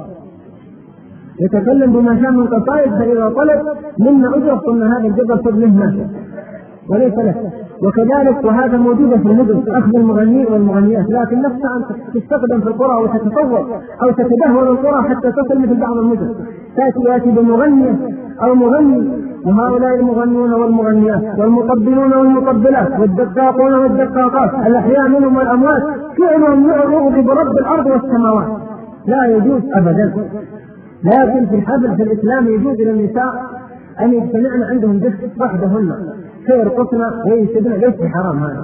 يتكلم بما شاء من قصائد، فإذا طلب منا أجرة قلنا هذا الجبل خذ منه ما وليس له. وكذلك وهذا موجود في المدن أخذ المغنيين والمغنيات، لكن نفسها أن تستخدم في القرى وتتطور أو تتدهور القرى حتى تصل مثل بعض المدن، تأتي بمغنية أو مغني، وهؤلاء المغنيون والمغنيات والمقبلون والمقبلات والدقاقون والدقاقات الأحياء منهم والأموات فعلهم يغضب رب الأرض والسماوات، لا يجوز أبدا. لكن في الحفل في الإسلام يجوز للنساء أن يجتمعن عندهم دفء وحدهن فيرقصن وينشدن، ليس حرام هذا.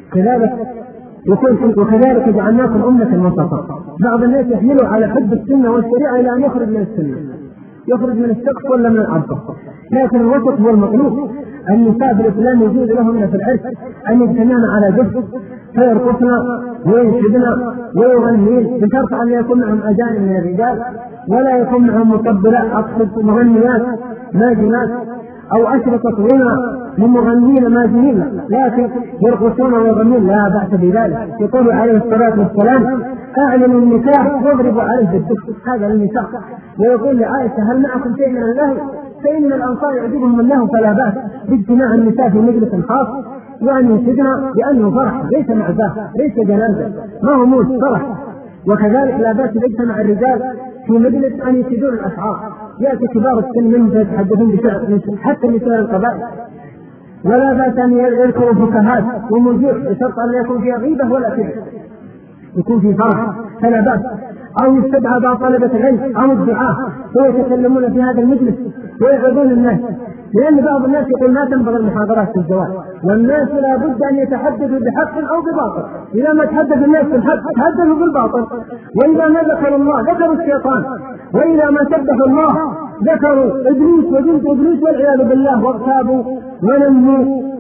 وكذلك جعلناكم أمة وسطا. بعض الناس يحملوا على حب السنة والشريعة إلى أن يخرج من السنة، يخرج من السقف ولا من الأرض، لكن الوسط هو المطلوب. النساء في الإسلام يجوز لهن في العرس أن يجتمعن على دف فيرقصن وينشدن ويغنين، بشرط أن يكون معهم أجانب من الرجال ولا يكون معهم مقبلات، أقصد مغنيات ماجنات أو أشرطة غنى من مغنين ماجنين، لكن يرقصون ويغنون لا بأس بذلك. يقول عليه الصلاة والسلام أعلنوا النكاح واضربوا عليه بالدف، هذا النساء. ويقول لعائشة هل معكم شيء من اللهو؟ فإن الأنصار يعجبهم اللهو فلا بأس باجتماع النساء في مجلس خاص وأن ينشدن لأنه فرح ليس معزاه ليس جنازة، ما هو موت فرح. وكذلك لا بأس يجتمع الرجال في مجلس أن ينشدون الأشعار، يأتي كبار السن منهم يتحدثون بشعر حتى نساء القبائل، ولا بأس أن يذكروا فكاهات ومزوح بشرط أن لا يكون فيها غيبة ولا كذب، يكون في فرح فلا بأس. أو يستدعى بعض طلبة العلم أو الدعاة ويتكلمون في هذا المجلس ويعظون الناس، لأن بعض الناس يقول ما تنبغي المحاضرات في الزواج، والناس لا بد أن يتحدثوا بحق أو بباطل. إذا ما تحدث الناس بالحق تحدثوا بالباطل، وإذا ما ذكروا الله ذكروا الشيطان، وإذا ما سبحوا الله ذكروا إبليس وجند إبليس والعياذ بالله، واغتابوا ونموا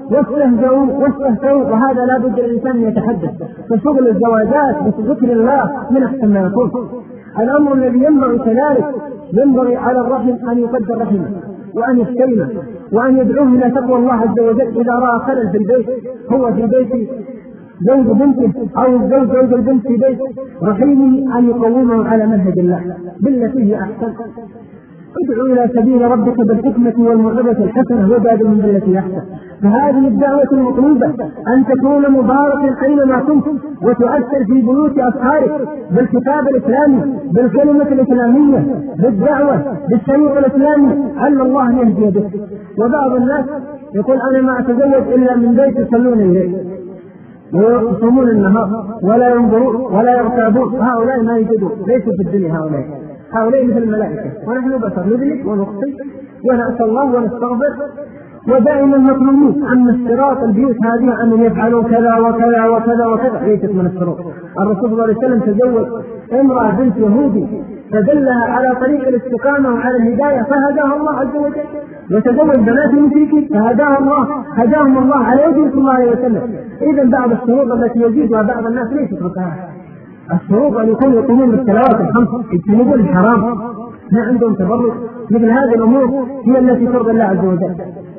واستهزئوا، وهذا لا بد الإنسان أن يتحدث. فشغل الزواجات بذكر الله من أحسن ما يكون. الأمر الذي ينبغي كذلك، ينبغي على الرحم أن يقدر رحمه وأن يحترمه وأن يدعوه إلى تقوى الله عز وجل. إذا رأى خلل في البيت، هو في بيت زوج بنته أو الزوج زوج البنت في بيت رحيمه، أن يقومه على منهج الله بالتي هي أحسن. ادعو إلى سبيل ربك بالحكمة والموعظة الحسنة وجادلهم بالتي أحسن. فهذه الدعوة المطلوبة أن تكون مباركا أينما كنت، وتؤثر في بيوت أصحابك بالكتاب الإسلامي، بالكلمة الإسلامية، بالدعوة، بالشريط الإسلامي، علم الله أن يهدي بك. وبعض الناس يقول أنا ما أتزوج إلا من بيت يصلون الليل ويصومون النهار ولا ينظرون ولا يرتابون. هؤلاء ما يجدون، ليسوا في الدنيا هؤلاء مثل الملائكة، ونحن بشر نذنب ونخطئ ونأسى الله ونستغفر. ودائما مطلوبين أن اشتراط البيوت هذه أن يفعلوا كذا وكذا وكذا وكذا، ليست من الشروط. الرسول صلى الله عليه وسلم تزوج امرأة بنت يهودي فدلها على طريق الاستقامة وعلى الهداية فهداها الله عز وجل، وتزوج بنات مشركين فهداهم الله على يده صلى الله عليه وسلم. إذا بعض الشروط التي يزيدها بعض الناس ليست ركعات. الشروط أن يكونوا يقومون بالصلوات الخمس، يجتنبون الحرام، ما عندهم تبرج. مثل هذه الأمور هي التي ترضي الله عز وجل.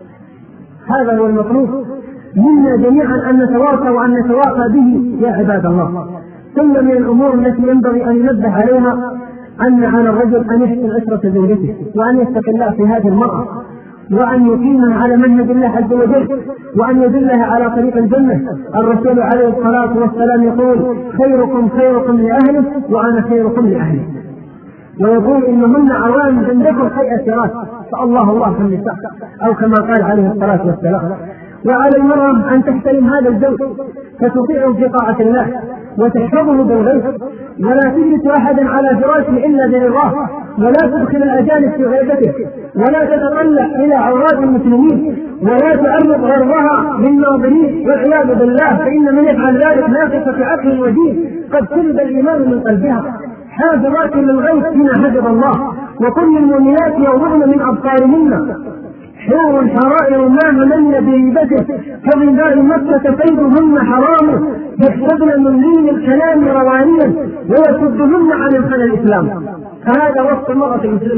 هذا هو المطلوب منا جميعا، أن نتواصى وأن نتواصى به يا عباد الله. ثم من الأمور التي ينبغي أن ينبه عليها أن على الرجل أن يحسن عشرة زوجته، وأن يتقي الله في هذه المرأة، وأن يقيمها على منهج الله عز وجل، وأن يدلها على طريق الجنة. الرسول عليه الصلاة والسلام يقول خيركم لأهله وأنا خيركم لأهلي، ويقول إنهن عوام عندكم كالأسيرات فالله في النساء، أو كما قال عليه الصلاة والسلام. وعلى المرأة أن تحترم هذا الزوج فتطيعه في طاعة الله وتحفظه بالغيب، ولا تجلس أحدا على فراشه إلا برضاه، ولا تدخل الأجانب في غيبته، ولا تتطلع إلى عورات المسلمين، ولا تعرض غرضها للناظرين والعياذ بالله، فإن من يفعل ذلك ناقصة عقل ودين قد سلب الإيمان من قلبها. حافظات للغيب بما حفظ الله، وكل المؤمنات يغضضن من أبصارهن حور حرائر ما همن بريبته كظلال مكة كيدهن حرام يحسبن من لين الكلام روانيا ويصدهن عن الخلل الإسلام. فهذا وصف المرأة المسلمة.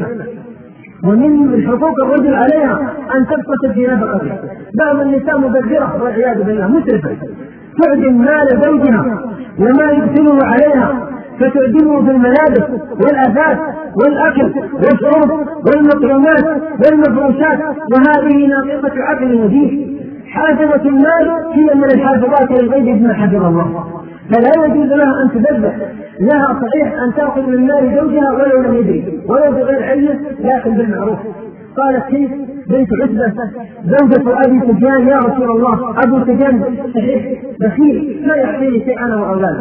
ومن حقوق الرجل عليها أن تقتصد في نفقته. بعض النساء مبذرة والعياذ بالله، مسرفة، تعدم مال زوجها وما يدخله عليها، فتعدمه في الملابس والأثاث والأكل والشرب والمطعومات والمفروشات، وهذه ناقصة عقل ودين. حافظة المال هي من الحافظات للغيب بما حفظ الله، فلا يجوز لها أن تبذر. لها صحيح أن تأخذ من مال زوجها ولو لم يدري، ولو بغير علم، لكن بالمعروف. قالت كيف بنت عتبة زوجة أبي سفيان: يا رسول الله أبو سفيان صحيح بخيل لا يعطيني شيئا أنا وأولاده،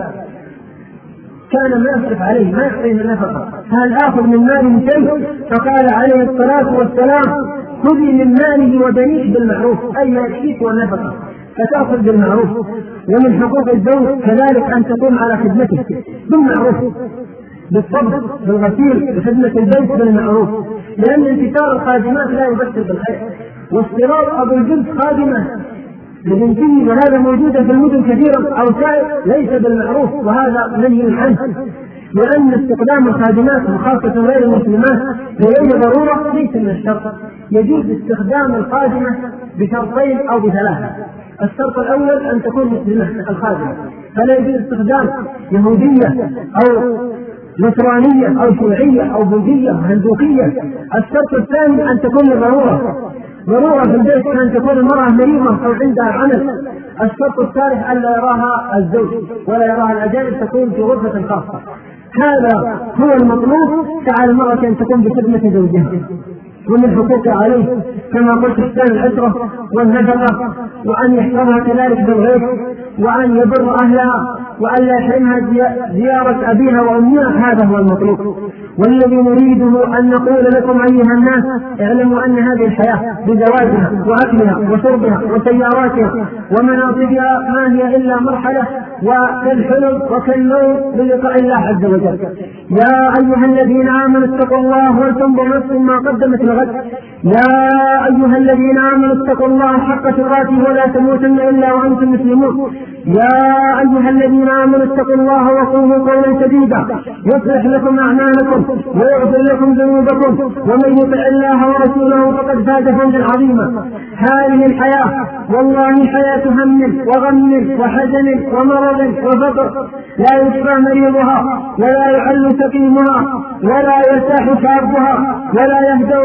كان ما يصرف عليه، ما يعطيه النفقة، هل آخذ من ماله شيء؟ فقال عليه الصلاة والسلام: خذي من ماله وبنيه بالمعروف، أي ما يكفيك والنفقة، فتأخذ بالمعروف. ومن حقوق الزوج كذلك أن تقوم على خدمته بالمعروف، بالصبر، بالغسيل، بخدمة البيت بالمعروف، لأن انتشار الخادمات لا يبشر بالخير. واستيراد أبو الجنس خادمة لبنته، وهذا موجود في المدن كثيرا أو سائر، ليس بالمعروف، وهذا منهي عنه، لأن استخدام الخادمات وخاصة غير المسلمات لأي ضرورة ليس من الشرط. يجوز استخدام الخادمة بشرطين أو بثلاثة. الشرط الأول أن تكون مسلمة الخادمة، فلا يجوز استخدام يهودية أو نصرانية أو شيوعية أو بوذية هندوقية. الشرط الثاني أن تكون ضرورة في البيت، كان تكون المرأة مريضة أو عندها عمل. الشرط الثالث أن لا يراها الزوج ولا يراها الأجانب، تكون في غرفة خاصة. هذا هو المطلوب. فعلى المرأة أن تكون بخدمة زوجها، ومن حقوقها عليه كما قلت إحسان العشرة والنفقة، وأن يحفظها كذلك بالغيب، وأن يبر أهلها، وأن لا يحرمها زيارة أبيها وأمها. هذا هو المطلوب. والذي نريده أن نقول لكم أيها الناس: اعلموا أن هذه الحياة بزواجها وأكلها وشربها وسياراتها ومناصبها ما هي إلا مرحلة، وكالحلم وكالنوم بلقاء الله عز وجل. يا أيها الذين آمنوا اتقوا الله ولتنظر نفس ما قدمت لغد. يا أيها الذين آمنوا اتقوا الله حق تقاته ولا تموتن إلا وأنتم مسلمون. يا أيها الذين آمنوا اتقوا الله وقولوا قولا سديدا يصلح لكم أعمالكم ويغفر لكم ذنوبكم ومن يطع الله ورسوله فقد فاز فوزا عظيما. هذه الحياة والله حياة هم وغم وحزن ومرض وفقر، لا يشفى مريضها ولا يحل سقيمها ولا يرتاح شابها ولا يهدأ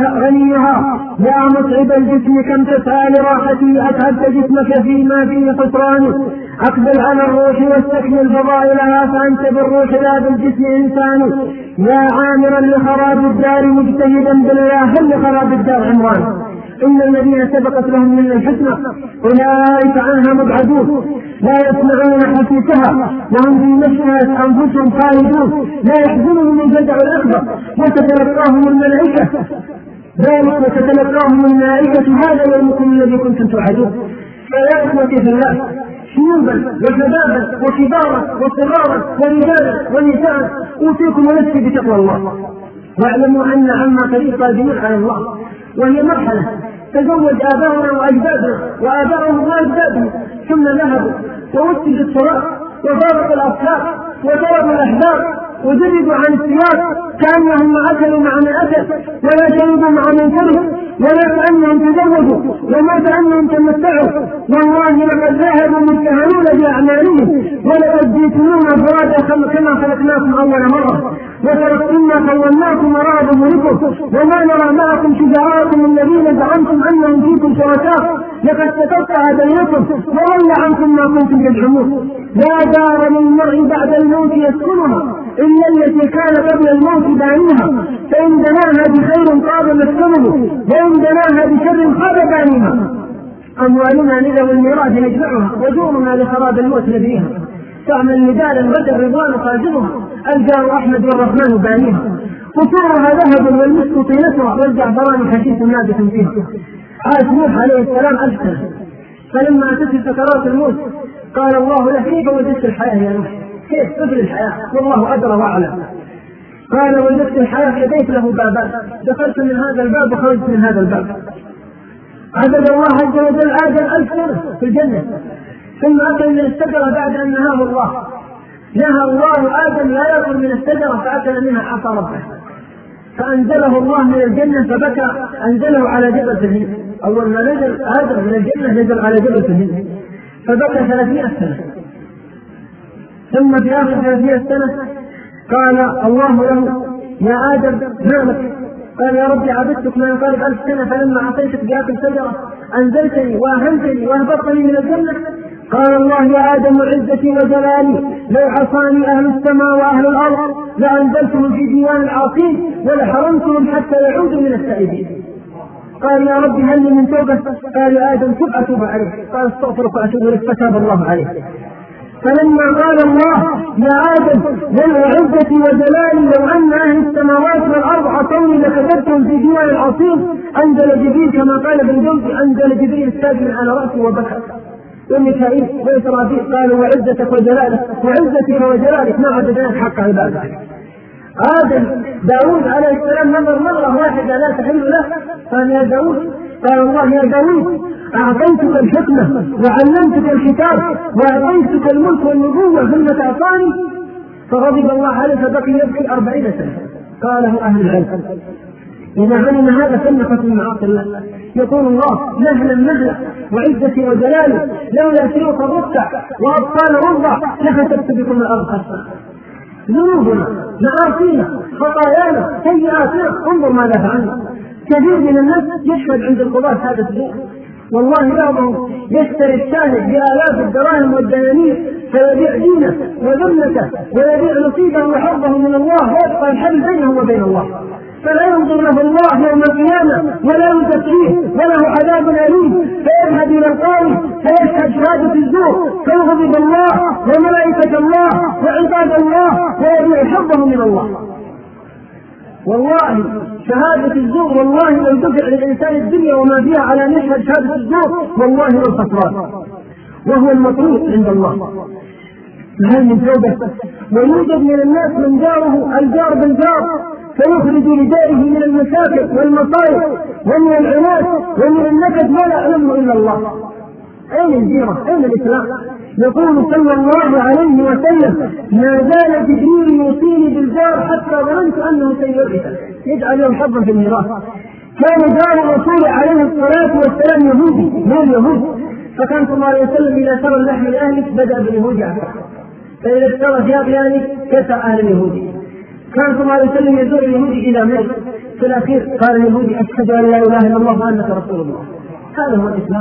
غنيها. يا متعب الجسم كم تسعى لراحته أتعبت جسمك فيما فيه خسران. أقبل على الروح واستكمل فضائلها فأنت بالروح لا بالجسم إنسان. يا عامرا لخراب الدار مجتهدا بالله هل لخراب الدار عمران. إن الذين سبقت لهم من الحسنى أولئك عنها مبعدون لا يسمعون حسيسها وهم في نشأة أنفسهم خالدون لا يحزنهم الجزع الأكبر وتتلقاهم الملائكة ذلك وتتلقاهم الملائكة هذا يومكم الذي كنتم توعدون. فيا إخوتي في الله شيوبا وشبابا وكبارا وصغارا ورجالا ونساء أوصيكم ونفسي بتقوى الله واعلموا أن عما طريق الجميع على الله وهي مرحلة تزوج آباؤنا وأجدادنا وآباؤهم وأجدادنا ثم ذهبوا ووسجوا الصلاة وفارقوا الأفكار وتركوا الأحباب وجردوا عن السياق كأنهم أكلوا مع من أكل ولا شربوا مع من شرب ولا كأنهم تزوجوا وما كأنهم تمتعوا. والله لقد ذهبوا متهمون بأعمالهم ولقد جئتمونا فرادا كما خلقناكم أول مرة وتركتمنا خولناكم وراء ظهوركم وما نرى معكم شجاعكم الذين زعمتم أنهم فيكم شركاء لقد تقطع بينكم وضل عنكم ما كنتم تزعمون. لا دار للمرء بعد الموت يسكنها إلا التي كان قبل الموت بانيها فإن دناها بخير طاب مسكنه وإن دناها بشر خاب بانيها. أموالنا لذوي الميراث نجمعها ودورنا لخراب الموت نبنيها. تعمل ندالا غدا الرضوان قادمها الجار أحمد والرحمن بانيها. قصورها ذهب والمسك طينتها والزعفران حشيش نابت فيها. عاش نوح عليه السلام 1000 سنة فلما أتت سكرات الموت قال الله له كيف وجدت الحياة يا نوح؟ كيف تدري الحياة؟ والله أدرى وأعلم. قال وجدت الحياة لديت له بابان دخلت من هذا الباب وخرجت من هذا الباب. عبد الله عز وجل آدم 1000 سنة في الجنة ثم أكل من الشجرة بعد أن نهاه الله. نهى الله آدم لا يأكل من الشجرة فأكل منها عصا ربه فأنزله الله من الجنة فبكى أنزله على جبل الهند. أول ما نزل آدم من الجنة نزل على جبل الهند فبكى 300 سنة ثم في آخر 300 سنة قال الله له يا آدم ما لك؟ قال يا ربي عبدتك ما يقارب 1000 سنة فلما أعطيتك بآكل شجرة أنزلتني وأهنتني وأهبطني من الجنة. قال الله يا آدم عزتي وجلالي لو عصاني أهل السماء وأهل الأرض لأنزلتهم في ديوان العاصين ولحرمتهم حتى يعودوا من التائبين. قال يا رب هل لي من توبة؟ قال يا آدم تب أتوب عليك. قال استغفرك وأتوب إليك فتاب الله عليه. فلما قال الله يا آدم لو عزتي وجلالي لو أن أهل السماوات والأرض عصوني لكتبتهم في ديوان العاصين أنزل جبريل كما قال ابن جوزي أنزل جبريل الساجد على رأسه وبكى. وميكائيل وإسرافيل قالوا وعزتك وجلالك وعزتك وجلالك ما عبدناك حق عبادك. آدم داود عليه السلام نظر مرة واحدة لا تحل له قال يا داود قال الله يا داود أعطيتك الحكمة وعلمتك الكتاب وأعطيتك الملك والنبوة ثم تعطاني. فغضب الله عليه فبقي يبكي 40 سنة. قاله أهل العلم إذا علم هذا سنة من معاصي الله. يقول الله مهلا مهلا وعزتي وجلالي لولا شروط الركع وأبطال رضع لكتبت بكم الأرض خسرا. ذنوبنا معاصينا خطايانا سيئاتنا انظر ماذا فعلنا. كثير من الناس يشهد عند القضاة هذا الدين والله بعضهم يشتري الشاهد بآلاف الدراهم والدنانير فيبيع دينه وذمته ويبيع نصيبه وحظه من الله ويبقى الحل بينه وبين الله فلا ينظر له الله يوم القيامة ولا يزكيه وله عذاب أليم فيذهب إلى القاضي فيشهد شهادة الزور فيغضب الله وملائكة الله وعباد الله ويبيع حظه من الله. والله شهادة الزور والله لو دفع للإنسان الدنيا وما فيها على نشهد شهادة الزور والله هو الخسران وهو المطلوب عند الله. هل من توبة؟ ويوجد من الناس من جاره الجار بالجار فيخرج لداره من المشاكل والمصائب ومن العناد ومن النكد ما لا يعلمه إلا الله. أين الجيرة؟ أين الإسلام؟ يقول صلى الله عليه وسلم: ما زال جبريل يوصيني بالجار حتى ظننت أنه سيورثه، يجعل له حظا في الميراث. كان جار الرسول عليه الصلاة والسلام يهودي من اليهود، فكان صلى الله عليه وسلم إذا شرى اللحم لأهله بدأ باليهود عفوا، فإذا اشترى ثياب يعني كسى أهل اليهودي. كان صلى الله عليه وسلم يزور اليهودي إلى ميت، في الأخير قال اليهودي: أشهد أن لا إله إلا الله وأنك رسول الله. هذا هو الإسلام.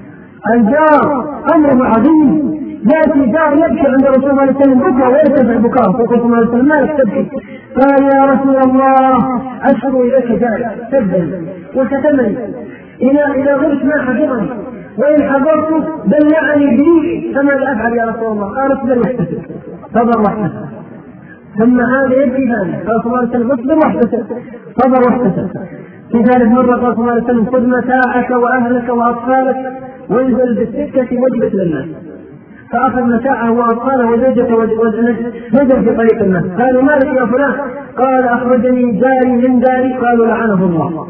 الجار أمر عظيم. يأتي جار يبكي عند رسول الله صلى الله عليه وسلم بكى ويرتفع بكاه، فقال صلى الله عليه وسلم: مالك تبكي؟ قال: يا رسول الله أشكو إليك جاري سبا وشتمني إذا غرت ما حفظني، وإن حضرت دلعني بريحي، فماذا أفعل يا رسول الله؟ قال: اصبر واحتسب. صبر واحتسب. ثم هذا يبكي ثاني، قال صلى الله عليه وسلم: اصبر واحتسب. صبر واحتسب. في ثالث مرة قال صلى الله عليه وسلم: خذ متاعك وأهلك وأطفالك وانزل بالسكة واجبت للناس. فأخذ متاعه وأطفاله وزوجته ونزل في طريق الناس. قالوا: مالك يا فلان؟ قال: أخرجني جاري من داري. قالوا: لعنه الله.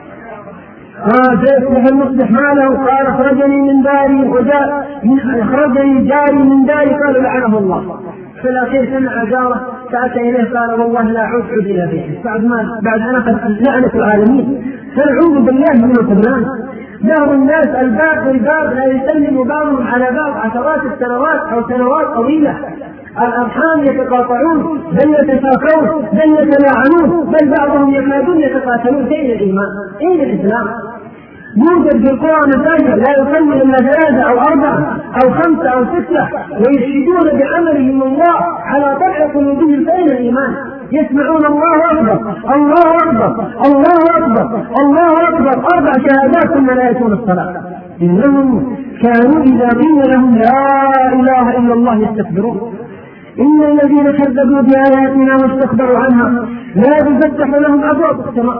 قال: فيصبح المصلح ماله؟ قال: أخرجني من داري أخرجني جاري من داري. قالوا: لعنه الله. في الأخير سمع جاره فأتى إليه قال: والله لا أعود إلى بيته بعد أن أخذ لعنة العالمين. فنعوذ بالله من الخذلان. بعض الناس الباب بالباب لا يسلم بعضهم على بعض عشرات السنوات أو سنوات طويلة. الأرحام يتقاطعون بل يتشاكون بل يتلاعنون بل بعضهم يكادون يتقاتلون. أين الإيمان؟ أين الإسلام؟ يوجد في القرى مساجد لا يصلي إلا 3 أو 4 أو 5 أو 6 ويشهدون بعملهم الله على طبع قلوبهم. فأين الإيمان؟ يسمعون: الله أكبر الله أكبر الله أكبر الله أكبر 4 شهادات ثم لا يأتون الصلاة. إنهم كانوا إذا قيل لهم لا إله إلا الله يستكبرون. إن الذين كذبوا بآياتنا واستكبروا عنها لا تفتح لهم أبواب السماء.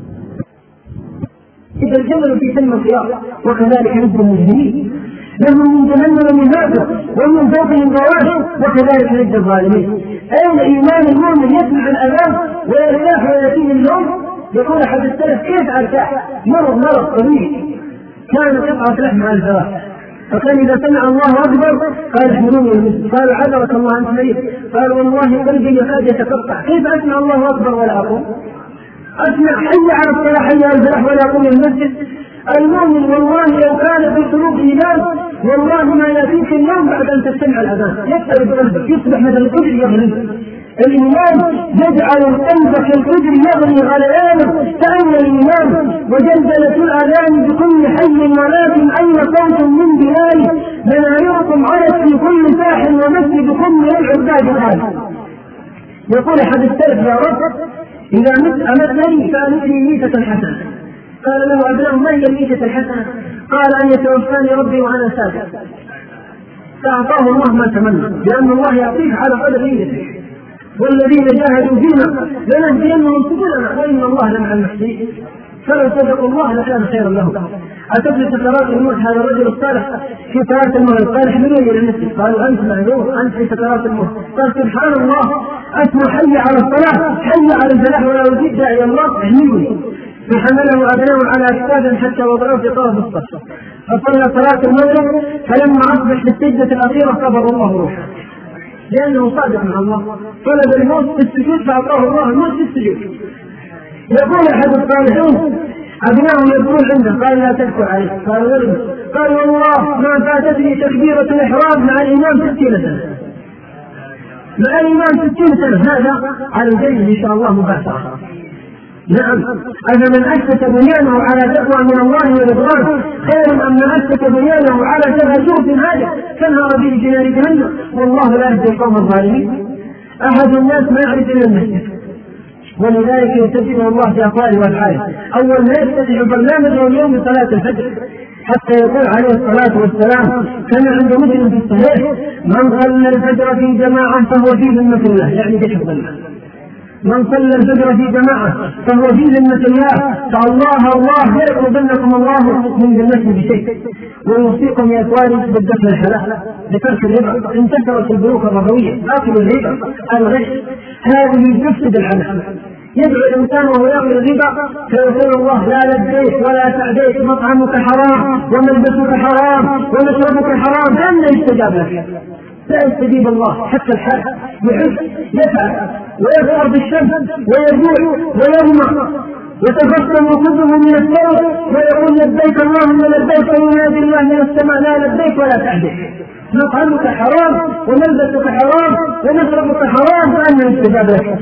إذا الجمل في سلم الخيار وكذلك نجد المجرمين. لهم من جهنم مهاد ومن فوقهم غواش وكذلك نجد الظالمين. أين إيمان المؤمن يسمع الأذان ويرتاح ويأتيه النوم؟ يقول أحد السلف: كيف أرتاح؟ مرض طويل، كان قطعة لحم على الفراش، فكان إذا سمع الله أكبر قال: احملوني المسجد. قال: عذرك الله أنت مريض. قال: والله قلبي يكاد يتقطع، كيف أسمع الله أكبر ولا أقوم؟ أسمع حي على الصلاة حي على الفلاح ولا أقوم المسجد. المؤمن والله لو كان في قلوب إيمان والله ما يأتيك اليوم بعد أن تستمع الأذان، يكتب قلبك يصبح مثل القدر يغلي. الإيمان يجعل القلب كالقدر يغلي غليانه. فأين الإيمان؟ وجلجلة الأذان بكل حي ولكن أين صوت من بلال؟ منايركم علت في كل ساح ومسجدكم من العباد الآن. يقول أحد السلف: يا رب إذا أمتني فأمتني ميتة حسنة. قال له أبناه: ما هي الميتة الحسنة؟ قال: أن يتوفاني ربي وأنا ساجد. فأعطاه الله ما تمنى، لأن الله يعطيه على قدر نيته. والذين جاهدوا فينا لنهدينهم سبلنا وإن الله لمع المحسنين. فلو صدقوا الله لكان خيرا لهم. أتت سكرات الموت هذا الرجل الصالح في صلاة المغرب قال: احملوني إلى المسجد. قالوا: أنت معذور، أنت في سكرات الموت. قال: سبحان الله، أسمع حي على الصلاة حي على الفلاح ولا أجيب داعي الله، احملوني. فحمله أبناه على أكتاف حتى وضعوه في طرف الصف. فصلى صلاة المغرب، فلما أصبح في السجدة الأخيرة قبض الله روحه لأنه صادق مع الله. طلب الموت في السجود فأعطاه الله الموت في السجود. يقول أحد الصالحين: أبناه يقولون عنده. قال: لا تذكر عليه. قال: ولد. قال: والله ما فاتتني تكبيرة الإحرام مع الإمام 60 سنة. مع الإمام 60 سنة، هذا على الجيد إن شاء الله مباشرة. نعم، أفمن أسس بنيانه على تقوى من الله ورضوانه خير أم من أسس بنيانه على شفا جرف هذا فانهار به جنان جهنم والله لا يهدي القوم الظالمين. أحد الناس ما يعرف إلا المسجد، ولذلك يسجده الله في أقواله وأفعاله. أول ما يفتتح برنامجه اليوم صلاة الفجر، حتى يقول عليه الصلاة والسلام كما عند مسلم في الصحيح: من صلى الفجر في جماعة فهو في ذمة الله، يعني بحفظ الله. من صلى الفجر في جماعة فهو في ذمة الله، فالله لا يقربنكم الله من ذمته بشيء. ويوصيكم يا إخواني بالدخل الحلال بترك الربا. انتشرت البنوك الربوية، آكل الربا، الغش، هذه تفسد العمل. يدعو الإنسان وهو يأكل الربا فيقول الله لا لبيك ولا سعديك، مطعمك حرام وملبسك حرام ومشربك حرام، فأنا يستجاب لك؟ لا يستجيب الله. حتى الحال يحب يفعل ويظهر بالشمس ويجوع ويظمأ يتبسم وجهه من الثوب ويقول لبيك اللهم لبيك، وينادي الله من السماء لا لبيك ولا سعديك، مطعمك حرام وملبسك حرام ومشربك حرام، فأنا يستجاب لك؟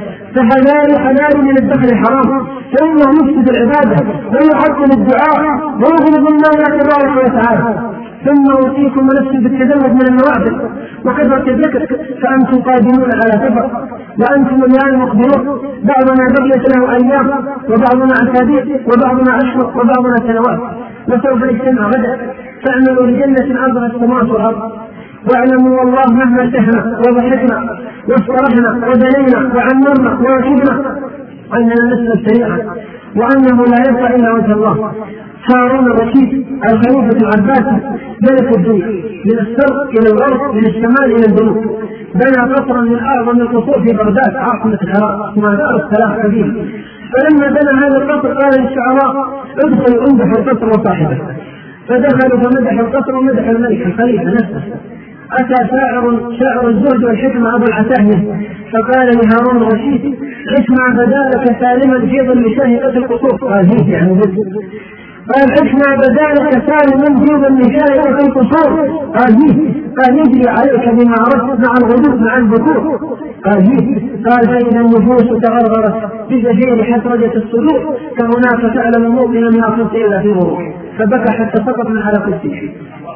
فحذاري من الدخل الحرام، فإنه يفسد العبادة ويعطل الدعاء ويغلب الله تبارك وتعالى. ثم أوصيكم ونفسي بالتزود من النوافل وكثرة الذكر، فأنتم قادمون على سفر وأنتم الآن مقبلون، بعضنا بقيت له أيام وبعضنا أسابيع وبعضنا أشهر وبعضنا سنوات، وسوف نجتمع غدا فاعملوا لجنة عرضها السماوات والأرض. واعلموا والله مهما ارتحنا وضحكنا واسترحنا وبنينا وعمرنا وركبنا أننا نسلك سريعا، وأنه لا يبقى إلا وجه الله. هارون الرشيد الخليفة العباسي ملك الدنيا، من الشرق إلى الغرب، من الشمال إلى الجنوب، بنى قصرا من أعظم القصور في بغداد عاصمة العراق اسمها دار السلام قديما. فلما بنى هذا القصر قال للشعراء ادخلوا امدحوا القصر وصاحبه، فدخلوا فمدحوا القصر ومدحوا الملك الخليفة نفسه. أتى شاعر الزهد والحكمة أبو العتاهية فقال لهارون الرشيد عش مع بدالك سالما في ظل شاهقة القصور. قال هيه يعني بس. قال عش مع بدالك سالما في ظل شاهقة القصور. قال هيه. قال يجري عليك بما عرفت مع الغدود مع البكور. قال هيه. قال فإذا النفوس تغرغرت بزفير حسرجة الصدور فهناك تعلم موطنا ما كنت إلا في غرور. فبكى حتى سقط من على كرسيه.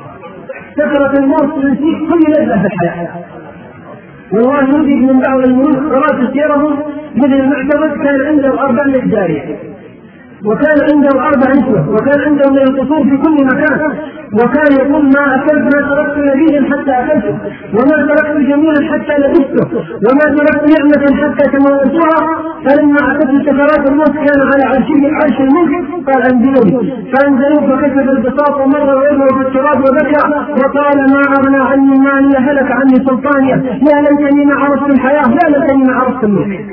سكرة الموت تنسيك كل لذة في الحياة. والله يوجد من بعض الملوك قرأت سيرهم مثل المعتمد كان عنده 4 جارية، وكان عنده 4 نسوة، وكان عنده من القصور في كل مكان، وكان يقول ما أكلت ما تركت لذيذا حتى أكلته، وما تركت جميلا حتى لبسته، وما تركت نعمة حتى تموتها. فلما أتت سكرات الموت كان على عرش الملك قال أنزلوني، فأنزلوه فكتب البساط ومر وجهه في التراب وبكى وقال ما أغنى عني مالي هلك عني سلطانية، يا ليتني ما عرفت الحياة يا ليتني ما عرفت الملك.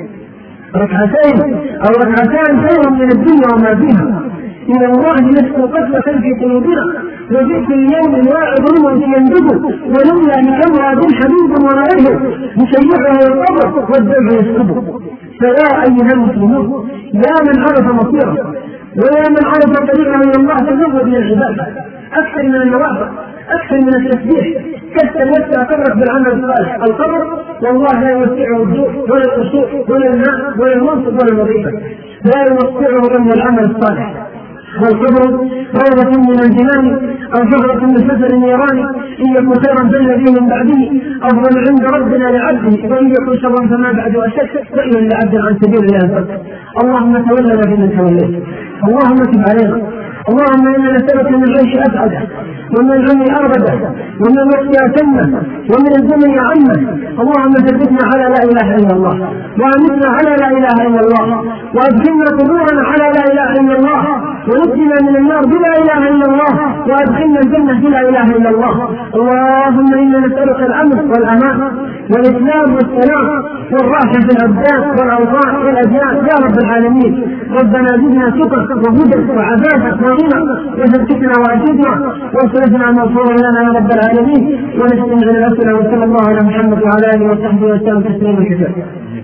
ركعتين أو ركعتان خير من الدنيا وما فيها. إلى الله نسكو قسوة في قلوبنا، وفي كل يوم واعظ الموت يندب، ولله كم عاد حبيب ورائه يشيعه القبر والدمع يسكبه. فيا أيها المسلمون يا من عرف مصيره ويا من عرف طريقه من الله تزود من العبادة، أكثر من النوافل، أكثر من التسبيح، كثر وسع قبرك بالعمل الصالح. القبر والله لا يوسعه الجوع ولا القصور ولا الماء ولا المنصب ولا الوظيفة، لا يوسعه إلا العمل الصالح. والقبر روضة من الجنان أو حفرة من سفر نيراني، إن يكن خيرا فالذي من بعده أفضل عند ربنا لعبده، وإن يكن شرا فما بعده أشد وإن لعبد عن سبيل الله. اللهم تولنا بمن توليت، اللهم تب علينا، اللهم إنا نسألك من العيش أسعده ومن العمر أرغده ومن الوقت أتمه ومن الزمن عمه. اللهم ثبتنا على لا إله إلا الله، وأمتنا على لا إله إلا الله، وأدخلنا قبورنا على لا إله إلا الله، ونجنا من النار بلا إله إلا الله، وأدخلنا الجنة بلا إله إلا الله. اللهم إنا نسألك الأمن والأمان والإسلام والسلام والراحة في الأبدان والأوطان والأديان يا رب العالمين. ربنا زدنا ثقة وهدى وعبادة وغنى وثبتنا وأجدنا وأصلحنا مغفورا لنا يا رب العالمين. ونستمع للأسئلة وصلى الله على محمد وعلى آله وصحبه وسلم تسليما كثيرا.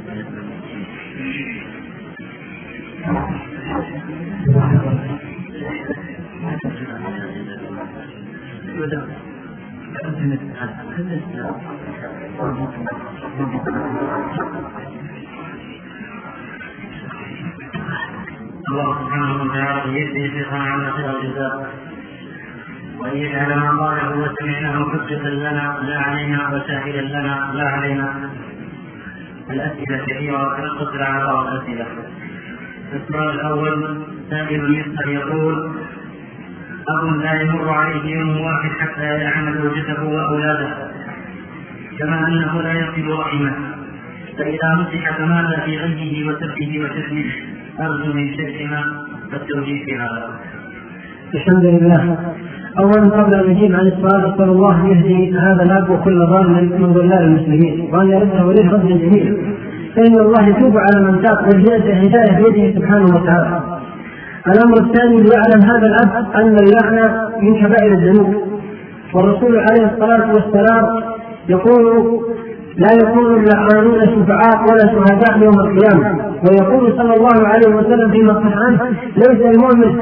الله سبحانه وتعالى يهدي شيخنا على خير الجزاء، وأن يجعل ما قاله وسمعناه حجة لنا لا علينا وساهلا لنا لا علينا. الأسئلة كثيرة فنقصر على بعض الأسئلة. السؤال الأول سائل يسأل يقول: أب لا يمر عليه يوم واحد حتى يعمل زوجته وأولاده، كما أنه لا يصل رحمه، فإذا مسح فماذا في غيه وسبه وشتمه؟ أرجو من شيخنا التوجيه في هذا. الحمد لله. أولا قبل أن نجيب عن السؤال أسأل الله أن يهدي هذا الأب وكل ضال من ضلال المسلمين وأن يرده إليه ردا جميلا، فإن الله يتوب على من تاب والهداية بيده سبحانه وتعالى. الأمر الثاني ليعلم هذا الأب أن اللعنة من كبائر الذنوب، والرسول عليه الصلاة والسلام يقول لا يكون اللعانون شفعاء ولا شهداء يوم القيامة، ويقول صلى الله عليه وسلم فيما صح عنه ليس المؤمن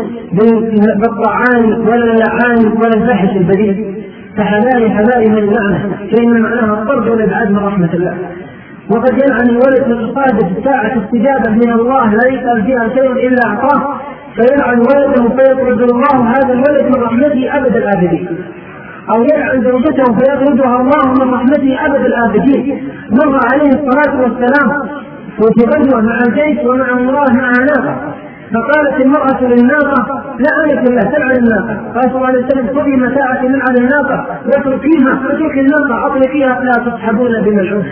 بالطعان ولا اللعان ولا الفاحش البذيء، فحذاري من اللعنة فإن معناها الطرد والإبعاد من رحمة الله. وقد يلعن الولد من تصادف ساعة استجابة من الله لا يسأل فيها شيء إلا أعطاه، فيلعن ولده فيطرد الله هذا الولد من رحمته أبد الآبدين، أو يلعن زوجته فيطردها الله من رحمته أبد الآبدين. مر عليه الصلاة والسلام وفي غزوة مع الجيش ومع الله مع ناقة، فقالت المرأة للناقة لعنك الله تلعن الناقة، قال صلى الله عليه وسلم خذي متاعك من على الناقة واتركي الناقة أطلقيها فلا تصحبون بملعونها.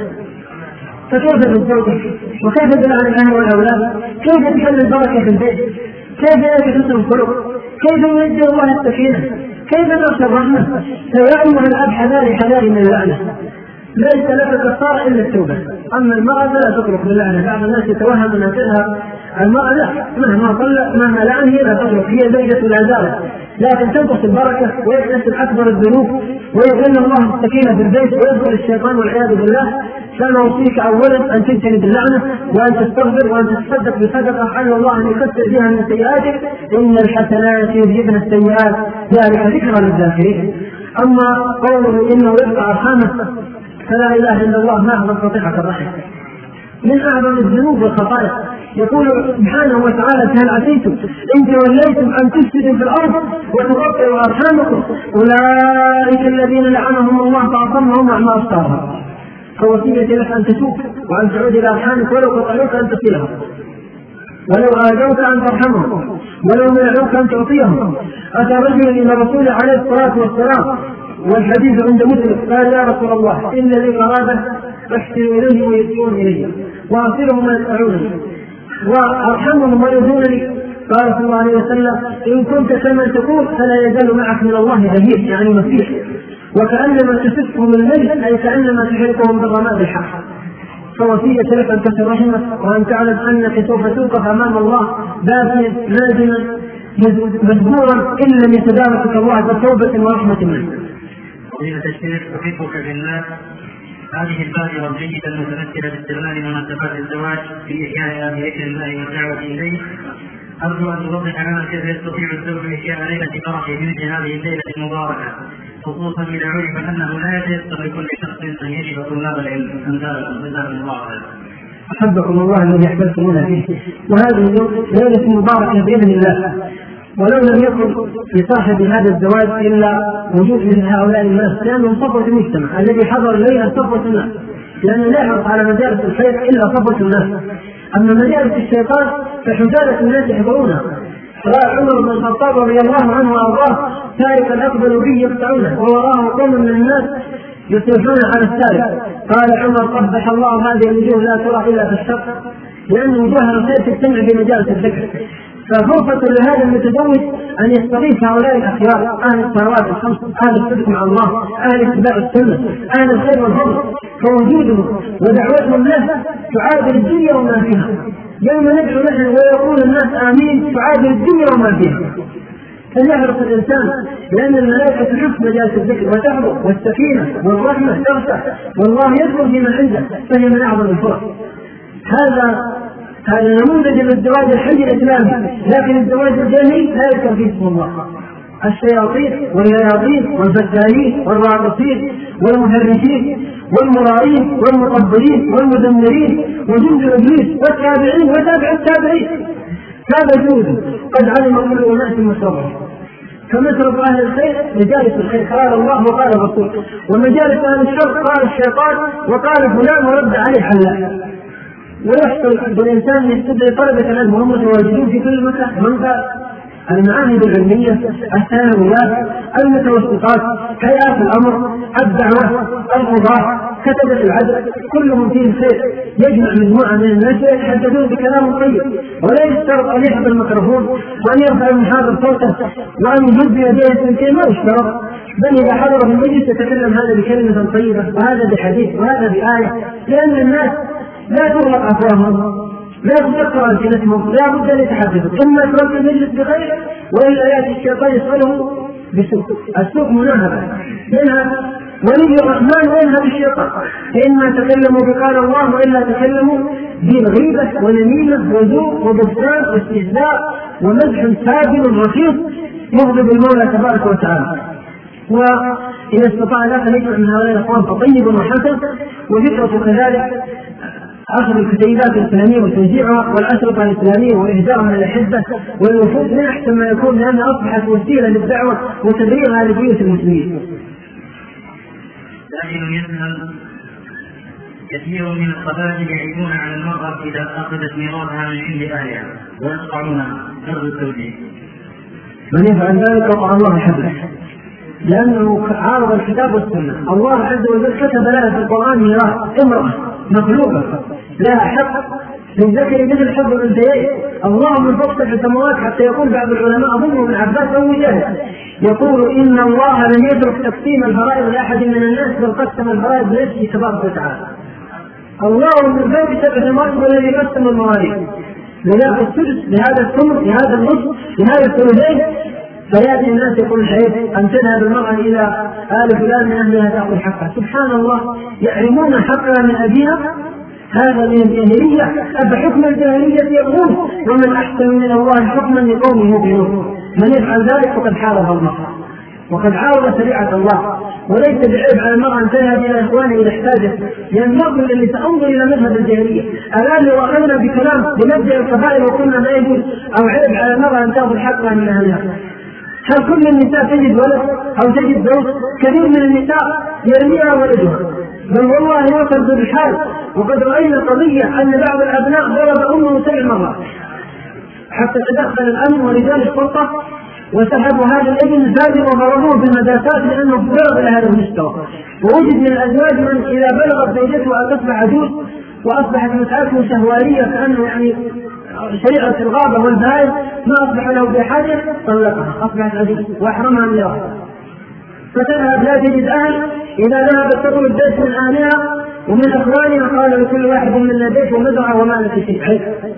فكيف بالزوجة وكيف بالعن الأهل والأولاد؟ كيف تحل البركة في البيت؟ كيف يكتسب الخلق؟ كيف ينزل الله السكينة؟ كيف نرسل الرحمة؟ فيعلمها الأب حذاري من اللعنة، ليس لك كفارة إلا التوبة. أما المرأة فلا تترك باللعنة، بعض الناس يتوهم أنها تذهب المرأة لا، مهما لعن هي لا تترك، هي زوجة لا زالت، لكن تنقص البركة ويكتسب أكبر الذنوب ويغل الله السكينة في البيت ويدخل الشيطان والعياذ بالله. فأنا أوصيك أولا أن تجتنب اللعنة وأن تستغفر وأن تتصدق بصدقة حل الله أن يكفر بها من سيئاتك، إن الحسنات يذهبن السيئات ذلك ذكرى للذاكرين. أما قوله إنه يقطع أرحامه فلا إله إلا الله ما أعظم قطيعة الرحم، من أعظم الذنوب والخطايا. يقول سبحانه وتعالى فهل عسيتم إن توليتم أن تفسدوا في الأرض وتقطعوا أرحامكم أولئك الذين لعنهم الله فأصمهم أعمى أبصارهم. فوصية لك أن تتوب وأن تعود إلى أرحامك، ولو قطعوك أن تصلهم، ولو آذوك أن ترحمهم، ولو منعوك أن تعطيهم. أتى رجل إلى الرسول عليه الصلاة والسلام والحديث عند مسلم قال يا رسول الله إن لي قرابة أحسن إليهم ويسيئون إلي وأصلهم ويسألونني وأرحمهم ويؤذونني. قال صلى الله عليه وسلم إن كنت كما تقول فلا يزال معك من الله ظهير، يعني مسيح، وكأنما تسفهم الميت أي كأنما تحرقهم بالرماد الحق. فوصية لك أن تصل رحمك وأن تعلم أنك سوف توقف أمام الله باكيا نادما مجبورا إن لم يتداركك الله بتوبة ورحمة منه. فضيلة الشيخ أحبك في الله، هذه البادرة الجيدة المتمثلة باستغلال مناسبات الزواج في إحياء ذكر الله والدعوة إليه، أرجو أن توضح لنا كيف يستطيع الزوج إحياء ليلة فرح في مثل هذه الليلة المباركة، خصوصا إذا عرف أنه لا يتيسر لكل شخص أن يجد طلاب العلم. جزاكم الله خيرا. أحبكم الله الذي أحببتمونا فيه، وهذه ليلة مباركة بإذن الله، ولو لم يكن لصاحب هذا الزواج إلا وجود مثل هؤلاء الناس، لأنهم صفوة المجتمع الذي حضر الليلة صفوة الناس، لأنه لا يحرص على مجالس الخير إلا صفوة الناس. أما مجالس الشيطان فحجالة الناس يحضرونها. رأى عمر بن الخطاب رضي الله عنه وأرضاه سارقا أقبلوا به يقطعونه ووراه قوم من الناس يصيحون على السارق. قال عمر قبح الله هذه الوجوه لا ترى إلا في الشر، لأن وجوه الخير تجتمع بمجالس الذكر. ففرصة لهذا المتزوج أن يستضيف هؤلاء الأخيار أهل الصلوات الخمس، أهل الصدق مع الله، أهل اتباع السنة، أهل الخير والفضل، فوجودهم ودعوتهم له تعادل الدنيا وما فيها. يوم ندعو نحن ويقول الناس آمين تعادل الدنيا وما فيها. فليحرص الإنسان، لأن الملائكة تحب مجالس الذكر وتحضر، والسكينة والرحمة تغشى، والله يذكر فيما عنده، فهي من أعظم الفرص. هذا نموذج للزواج الحي الإسلامي، لكن الزواج الجاهلي لا يذكر فيه اسم الله. الشياطين والرياضين والفتانين والراقصين والمهرجين والمرائين والمطبلين والمدمرين وجند إبليس والتابعين وتابع التابعين. هذا جود قد علم كل أناس مشربهم. فمشرب أهل الخير مجالس الخير قال الله وقال الرسول، ومجالس أهل الشر قال الشيطان وقال فلان ورد عليه حلال. ويحصل بالإنسان يستدعي طلبة العلم وهم متواجدون في كل مكان، منطقة المعاهد العلمية، الثانويات، المتوسطات، هيئات الأمر، الدعوة، القضاء، كتبة العدل كلهم فيهم خير، يجمع مجموعة من الناس يتحدثون بكلام طيب، ولا يشترط أن يحضر الميكروفون وأن يرفع المحاضر صوته وأن يهز يديه الثنتين، ما يشترط، بل إذا حضر في المجلس يتكلم هذا بكلمة طيبة وهذا بحديث وهذا بآية، لأن الناس لا تغلق أفواههم، لا تسكر ألسنتهم، لا بد أن يتحدثوا، إما يترك المجلس بخير وإلا يأتي الشيطان يسأله بسوء. السوء مناهبة منها ولي الرحمن وينهب الشيطان، فإما تكلموا بقال الله وإلا تكلموا بالغيبة ونميمة وذوق وبهتان واستهزاء ومزح سافل رخيص يغضب المولى تبارك وتعالى. وإذا استطاع ذاك أن يجمع من هؤلاء الأخوان فطيب وحسن، وذكرة كذلك أخذ الكتيبات الإسلامية وتوزيعها والأشرطة الإسلامية وإهدارها للأحبة والوفود من أحسن ما يكون، لأنها أصبحت وسيلة للدعوة وتبريرها لبيوت المسلمين. لكن يسأل كثير من القبائل يعيبون على المرأة إذا أخذت ميراثها من عند أهلها ويقطعونها فرض التوجيه. من يفعل ذلك قطع الله حبله، لأنه عارض الكتاب والسنة. الله عز وجل كتب لها في القرآن ميراث، امرأة مخلوقة لها حق للذكر مثل حظ الأنثيين. الله من فوق سبع سماوات، حتى يقول بعض العلماء أظن ابن عباس أو مجاهد يقول إن الله لم يترك تقسيم الفرائض لأحد من الناس، بل قسم الفرائض بنفسه تبارك وتعالى. الله من فوق سبع سماوات هو الذي قسم المواريث، لذلك السدس لهذا الثمن لهذا النصف لهذا الثلثين. فيأتي الناس يقول الحيث أن تذهب المرأة إلى آل فلان من أهلها تأخذ حقها. سبحان الله، يعلمون حقها من أبيها، هذا من الجاهلية. أفحكم الجاهلية يبغون ومن أحسن من الله حكما لقوم يوقنون. من يفعل ذلك فقد حارب الله وقد عارض شريعة الله. وليس بعيب على المرأة أن تذهب إلى إخوانها إذا احتاجت، لأن المرأة اللي تنظر إلى مذهب الجاهلية. الآن لو أخذنا بكلام بمبدأ القبائل وقلنا ما يجوز أو عيب على المرأة أن تأخذ حقها من أهلها، هل كل النساء تجد ولد أو تجد زوج؟ كثير من النساء يرميها ولدها، بل والله وصل بالحال. وقد رأينا قضية أن بعض الأبناء ضرب أمه 7 مرات حتى تدخل الأمن ورجال الشرطة وسحبوا هذا الابن الفاجر وضربوه في المدرسات لأنه بلغ إلى هذا المستوى. ووجد من الأزواج من إذا بلغت زوجته أن تصبح عجوز وأصبحت متعاته شهوانية كأنه يعني شريعة الغابة والبهائم ما أصبح له بحاجة، طلقها أصبحت عجوز وأحرمها من الأرض. فتذهب لا تجد أهل، إذا ذهبت تطلب الدرس من أهلها ومن أخوانها قال لكل واحد منا بيت ومزرعة وما لك شيء.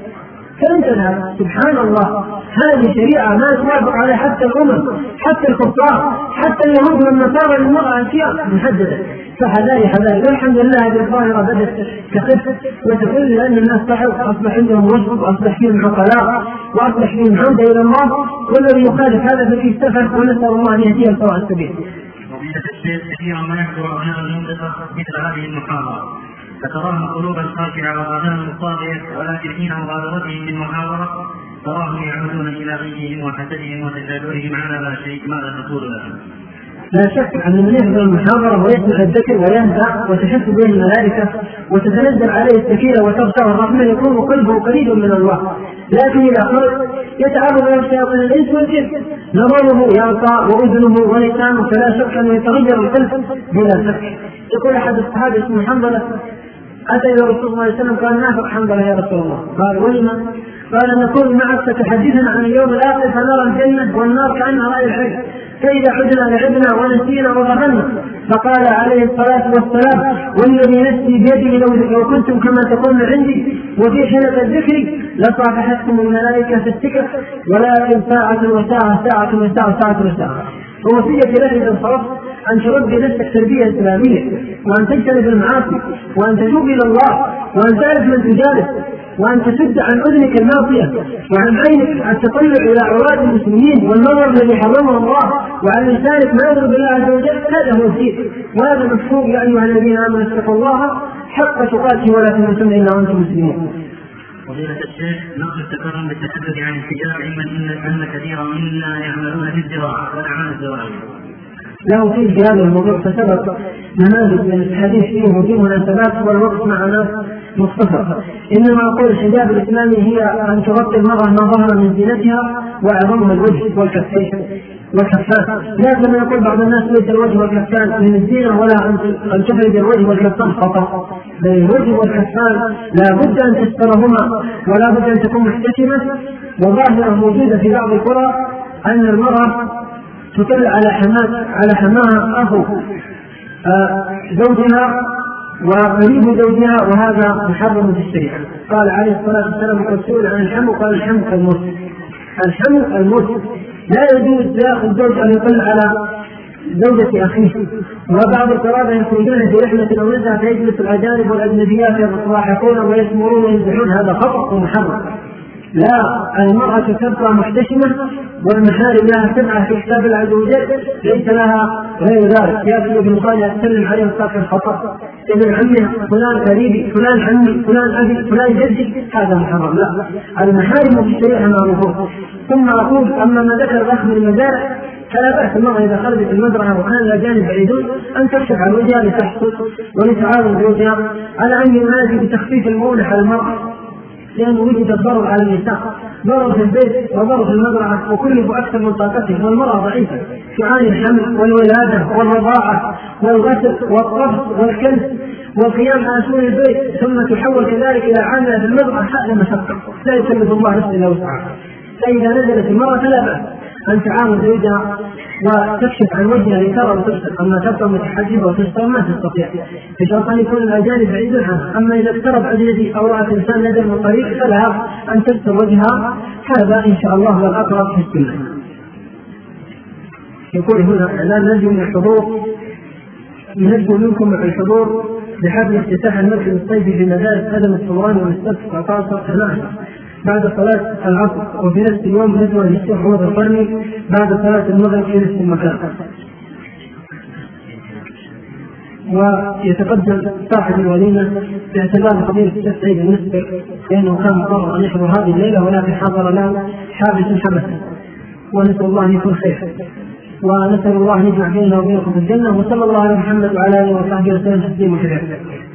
فانتهى. سبحان الله، هذه شريعة ما توافق عليها حتى الأمم، حتى الكفار، حتى اليهود والنصارى للمرأة أشياء محددة. فحذاري حذاري. والحمد لله هذه الظاهرة بدأت تخف وتقل، لأن الناس صحوا، أصبح عندهم رشد وأصبح فيهم عقلاء وأصبح فيهم عودة إلى الله، والذي يخالف هذا ففيه سفر، ونسأل الله أن يهديه سواء السبيل. وبيد الشيخ كثيرا ما يحضر أبناء المنطقة مثل هذه المحاضرة، فتراهم قلوبا خاشعة وآذانا صاغية، ولكن حين مغادرتهم للمحاضرة تراهم يعودون إلى غيهم وحسدهم وتجادلهم على لا شيء. ماذا تقول لهم؟ لا شك أن من يحضر المحاضرة ويسمع الذكر ويهدأ وتحس به الملائكة وتتنزل عليه السكينة وتغشاه الرحمة يكون قلبه قريب من الله. لكن إذا خرج يتعرض إلى شياطين الإنس والجن، نظره يرقى وأذنه ولسانه، فلا شك أنه يتغير القلب بلا شك. يقول أحد الصحابة اسمه حنظلة أتى إلى رسول الله صلى الله عليه وسلم قال: نافق حنظلة يا رسول الله. قال: ولما؟ قال: نكون معك تتحدثنا عن اليوم الآخر فنرى الجنة والنار كأنها رأي العين، فإذا عدنا لعبنا ونسينا وغفلنا. فقال عليه الصلاة والسلام: والذي نفسي بيده لو كنتم كما تقولون عندي وفي حلقة الذكر لصافحتكم الملائكة في السكر، ولكن ساعة وساعة ساعة وساعة ساعة وساعة. ووصية له إذا انصرفت أن تربي نفسك تربية إسلامية، وأن تجتنب المعاصي، وأن تتوب إلى الله، وأن تعرف من تجالس، وأن تسد عن أذنك الماضية وعن عينك التطلع إلى عورات المسلمين والنظر الذي حرمه الله، وعن لسانك ما يضرب الله عز وجل. هذا هو الدين، وهذا مفهوم: يا أيها الذين آمنوا اتقوا الله حق تقاته ولا تموتن إلا وأنتم مسلمون. فضيلة الشيخ، نقل التكرم بالتحدث عن الحجاب، علما أن كثيرا منا يعملون في الزراعة والأعمال الزراعية، له فيه في هذا الموضوع، فسبق نماذج من الحديث فيه وفي مناسبات والوقت معنا مختصر. إنما أقول الحجاب الإسلامي هي أن تغطي المرأة ما ظهر من زينتها وأعظمها الوجه والكفين والكفان. لا كما يقول بعض الناس ليس الوجه والكفان من الزينة، ولا أن تفرد الوجه والكفان فقط، بل الوجه والكفان لا بد أن تسترهما ولا بد أن تكون محتشمة. وظاهرة موجودة في بعض القرى أن المرأة تطل على حماها أخو زوجها وقريب زوجها، وهذا محرم في الشريعة. قال عليه الصلاة والسلام قد سئل عن الحمو قال الحمو الموت. الحمو الموت لا يجوز لاخذ زوج ان يطل على زوجة اخيه. وبعض القرابة يخرجون في رحلة او نزهة فيجلس الاجانب والاجنبيات يتضاحكون ويسمرون ويمزحون، هذا خطأ ومحرم. لا، المرأة تبقى محتشمة والمحارم لها سبعة في كتاب الله عز وجل ليس لها غير ذلك. يأتي ابن صالح يتكلم عليه الصلاة الخطأ، ابن عمي فلان قريبي فلان عمي فلان أبي فلان جدي، هذا محرم. لا، المحارم في الشريعة معروفون. ثم أقول أما ما ذكر الأخ من المزارع فلا بأس المرأة إذا خرجت المزرعة وكان الأجانب بعيدون أن تكشف عن وجهها لتحصل ولتعاون زوجها على أن ينادي بتخفيف المؤونة على المرأة، لأنه وجد الضرر على النساء، ضرر في البيت وضرر في المزرعة وكله أكثر من طاقته، والمرأة ضعيفة تعاني الحمل والولادة والرضاعة والغسل والطبخ والكنس والقيام على شؤون البيت، ثم تحول كذلك إلى عاملة في المزرعة. هذا مشقة لا يكلف الله نفسا إلا وسعها. فإذا نزلت المرأة فلا بأس أن تعامل زوجها وتكشف عن وجهها لترى وتبصر. أما تبقى متحجبة وتستر ما تستطيع، بشرط أن يكون الأجانب بعيد عنها. أما إذا اقترب أجنبي أو رأت إنسان نزل من طريق فلها أن تستر وجهها، هذا إن شاء الله هو الأقرب في السنة. يقول هنا إعلان نرجو من الحضور، نرجو منكم الحضور بحفل افتتاح المسجد الصيفي في مدارس أدم الصوراني والسبت 19/11 بعد صلاة العصر، وفي نفس اليوم ندوة للشيخ عمر القرني بعد صلاة المغرب في نفس المكان. ويتقدم صاحب الوليمة باعتبار قضية الشيخ سعيد المسبر لأنه كان مقرر أن يحضر هذه الليلة ولكن حضر له حابس حبسه، ونسأل الله أن يكون خير، ونسأل الله أن يجمع بيننا وبينكم في الجنة. وصلى الله على محمد وعلى آله وصحبه وسلم تسليما كثيرا.